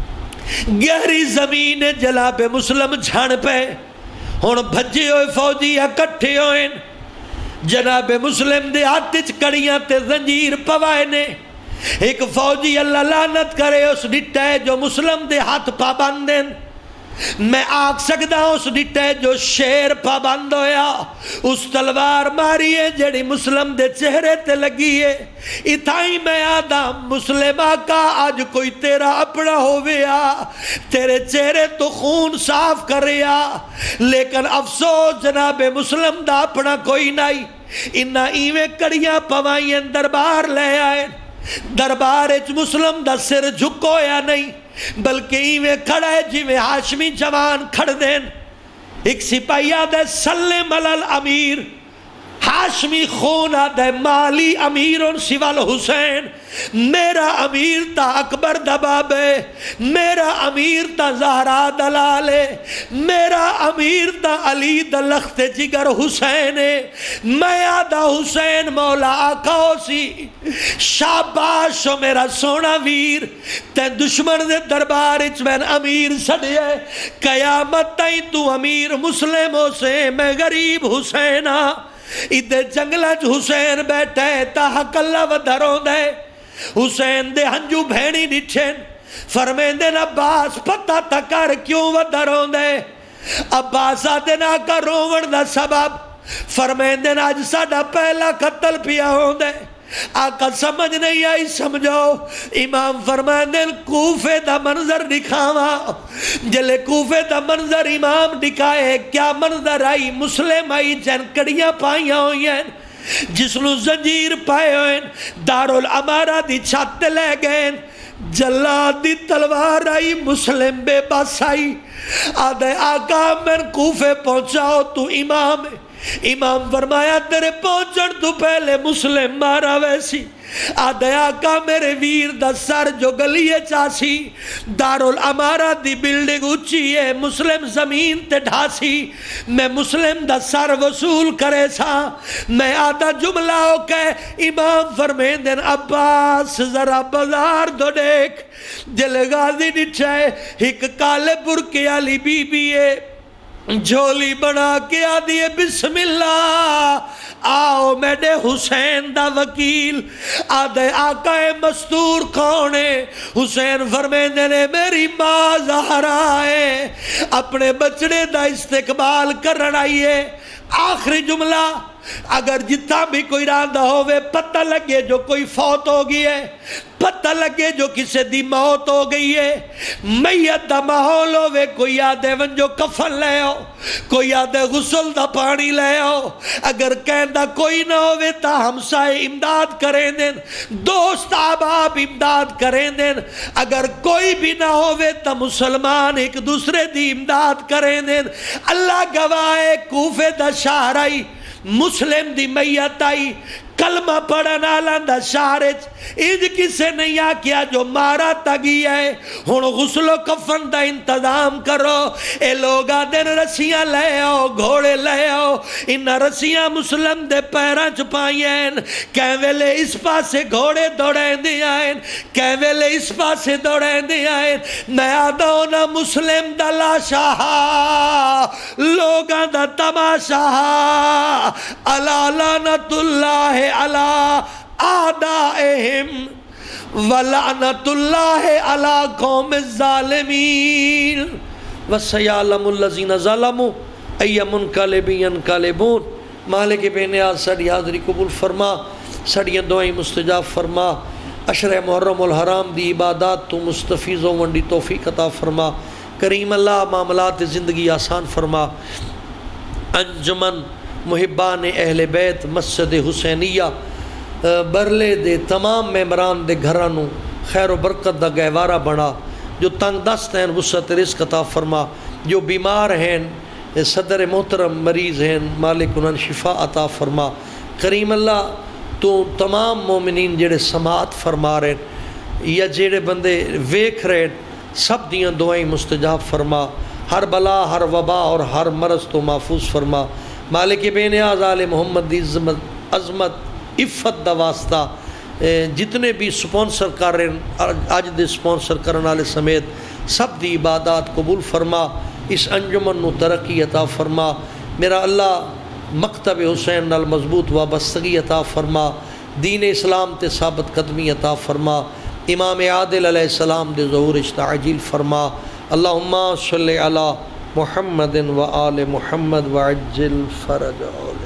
گہری زمین جناب مسلم جھن پے، ہن بھجے ہوئے فوجی اکٹھے ہوئے، جناب مسلم دے ہاتھ وچ کڑیاں تے زنجیر پوائے نے۔ ایک فوجی اللہ لعنت کرے اس ڈٹا ہے جو مسلم دے ہاتھ پابند ہیں، میں آگ سکتا ہوں اس ڈٹے جو شیر پابند ہویا، اس تلوار ماری ہے جڑی مسلم دے چہرے تے لگی ہے۔ اتھائی میں آدھا مسلم آقا آج کوئی تیرا اپنا ہویا، تیرے چہرے تو خون صاف کریا، لیکن افسوس جناب مسلم دا اپنا کوئی نہیں۔ انہا ایویں کڑیاں پوائیں دربار لے آئے، دربار اچ مسلم دا سر جھکو یا نہیں، بلکہ ایویں کھڑا ہے جی میں ہاشمی جوان کھڑ دین۔ ایک سپاہی آدھے سلم علی الامیر، ہاشمی خون آدھے مالی امیرون سوال حسین، میرا امیر تا اکبر دبابے، میرا امیر تا زہرا دلالے، میرا امیر تا علی دلخت جگر حسین، میں آدھا حسین مولا آقا سی، شاباش ہو میرا سونا ویر، تے دشمن دے دربار اچ میں امیر سڑے، قیامت تائیں تو امیر مسلموں سے، میں غریب حسینہ۔ ادھے جنگلج حسین بیٹھے تاہک اللہ ودھروں دے، حسین دے ہنجو بھینی نٹھیں، فرمین دے عباس پتہ تکار کیوں ودھروں دے، عباس آدھے نا کا روون دا سبب، فرمین دے آج ساڑھا پہلا قتل پیا ہوں دے۔ آقا سمجھ نہیں آئی، سمجھو امام فرمائیں دے کوفے دا منظر دکھاوا، جلے کوفے دا منظر امام دکھائے، کیا منظر آئی؟ مسلم آئی جن کڑیاں پائیاں ہوئی ہیں، جس نو زنجیر پائے ہوئے، دارالعمارہ دی چھت لے گئے، جلاد دی تلوار آئی، مسلم بے بس آئی، آدھے آقا میں کوفے پہنچاؤ تو امام ہے۔ امام فرمایا تیرے پہنچن تو پہلے مسلم مارا ویسی، آدھے آقا میرے ویر دا سر جو گلیے چاسی، دارالعمارہ دی بلڈنگ اچھی ہے، مسلم زمین تے ڈھاسی، میں مسلم دا سر وصول کرے سا، میں آدھا جملہ ہو کہ امام فرمین دن عباس ذرا بازار دو دیکھ، جلے غازی نٹھائے ایک کالے برکے علی بی بی ہے، جھولی بنا کے آدھیے بسم اللہ، آؤ میڈے حسین دا وکیل، آدھے آقا مستور کون ہے؟ حسین فرمین دینے میری ماں زہرا ہے، اپنے بچڑے دا استقبال کر رہائیے۔ آخری جملہ، اگر جتنا بھی کوئی راندہ ہوئے پتہ لگے جو کوئی فوت ہو گئی ہے، پتہ لگے جو کسی دی موت ہو گئی ہے، میت دا ماحول ہوئے، کوئی آدھے ونجو کفن لے آؤ، کوئی آدھے غسل دا پانی لے آؤ، اگر کہندہ کوئی نہ ہوئے تا ہمسائے امداد کریں دیں، دوست آباب امداد کریں دیں، اگر کوئی بھی نہ ہوئے تا مسلمان ایک دوسرے دی امداد کریں دیں۔ اللہ گواہ کوفے دا شہر آئی، مسلم دی میت آئی، کلمہ پڑھنا لندہ شارج، اج کسے نہیں آکیا جو مارا تگی ہے، ہن غسل و کفن دا انتظام کرو، اے لوگا دن رسیاں لے آؤ، گھوڑے لے آؤ، ان رسیاں مسلم دے پیران چپائیں، کہیں ویلے اس پاسے گھوڑے دوڑیں دے آئیں، کہیں ویلے اس پاسے دوڑیں دے آئیں، میں آدھو نا مسلم دا لاشا، لوگا دا تماشا، علا لعنت اللہ علی آدائہم ولعنت اللہ علی قوم الظالمین وسیعلم الذین ظلموا ای منقلب ینقلبون۔ مالک بے نیاز سڑی حاضری قبول فرما، سڑیاں دعائیں مستجاب فرما، عشر محرم الحرام دی عبادات تو مستفیض و ونڈی توفیق عطا فرما، کریم اللہ معاملات زندگی آسان فرما۔ انجمن محبان اہل بیت مسجد حسینیہ برلے دے تمام ممبران دے گھرانوں خیر و برکت دا گہوارہ بنا، جو تنگ دست ہیں وسعت رزق عطا فرما، جو بیمار ہیں صدر محترم مریض ہیں مالک انہاں شفا عطا فرما، کریم اللہ تو تمام مومنین جڑے سماعت فرما رہے یا جڑے بندے ویکھ رہے سب دیاں دعائیں مستجاب فرما، ہر بلا ہر وبا اور ہر مرض تو محفوظ فرما۔ مالک بے نیاز آل محمد دی عظمت عفت دا واسطہ جتنے بھی سپانسر کر رہے ہیں اج دے سپانسر کرنے والے سمیت سب دی عبادات قبول فرما، اس انجمن نو ترقی عطا فرما۔ میرا اللہ مکتب حسین نال مضبوط وابستگی عطا فرما، دین اسلام تے ثابت قدمی عطا فرما، امام عادل علیہ السلام دے ظہور تعجیل فرما۔ اللہم صلی علی محمد و آل محمد وعجل فرجہ۔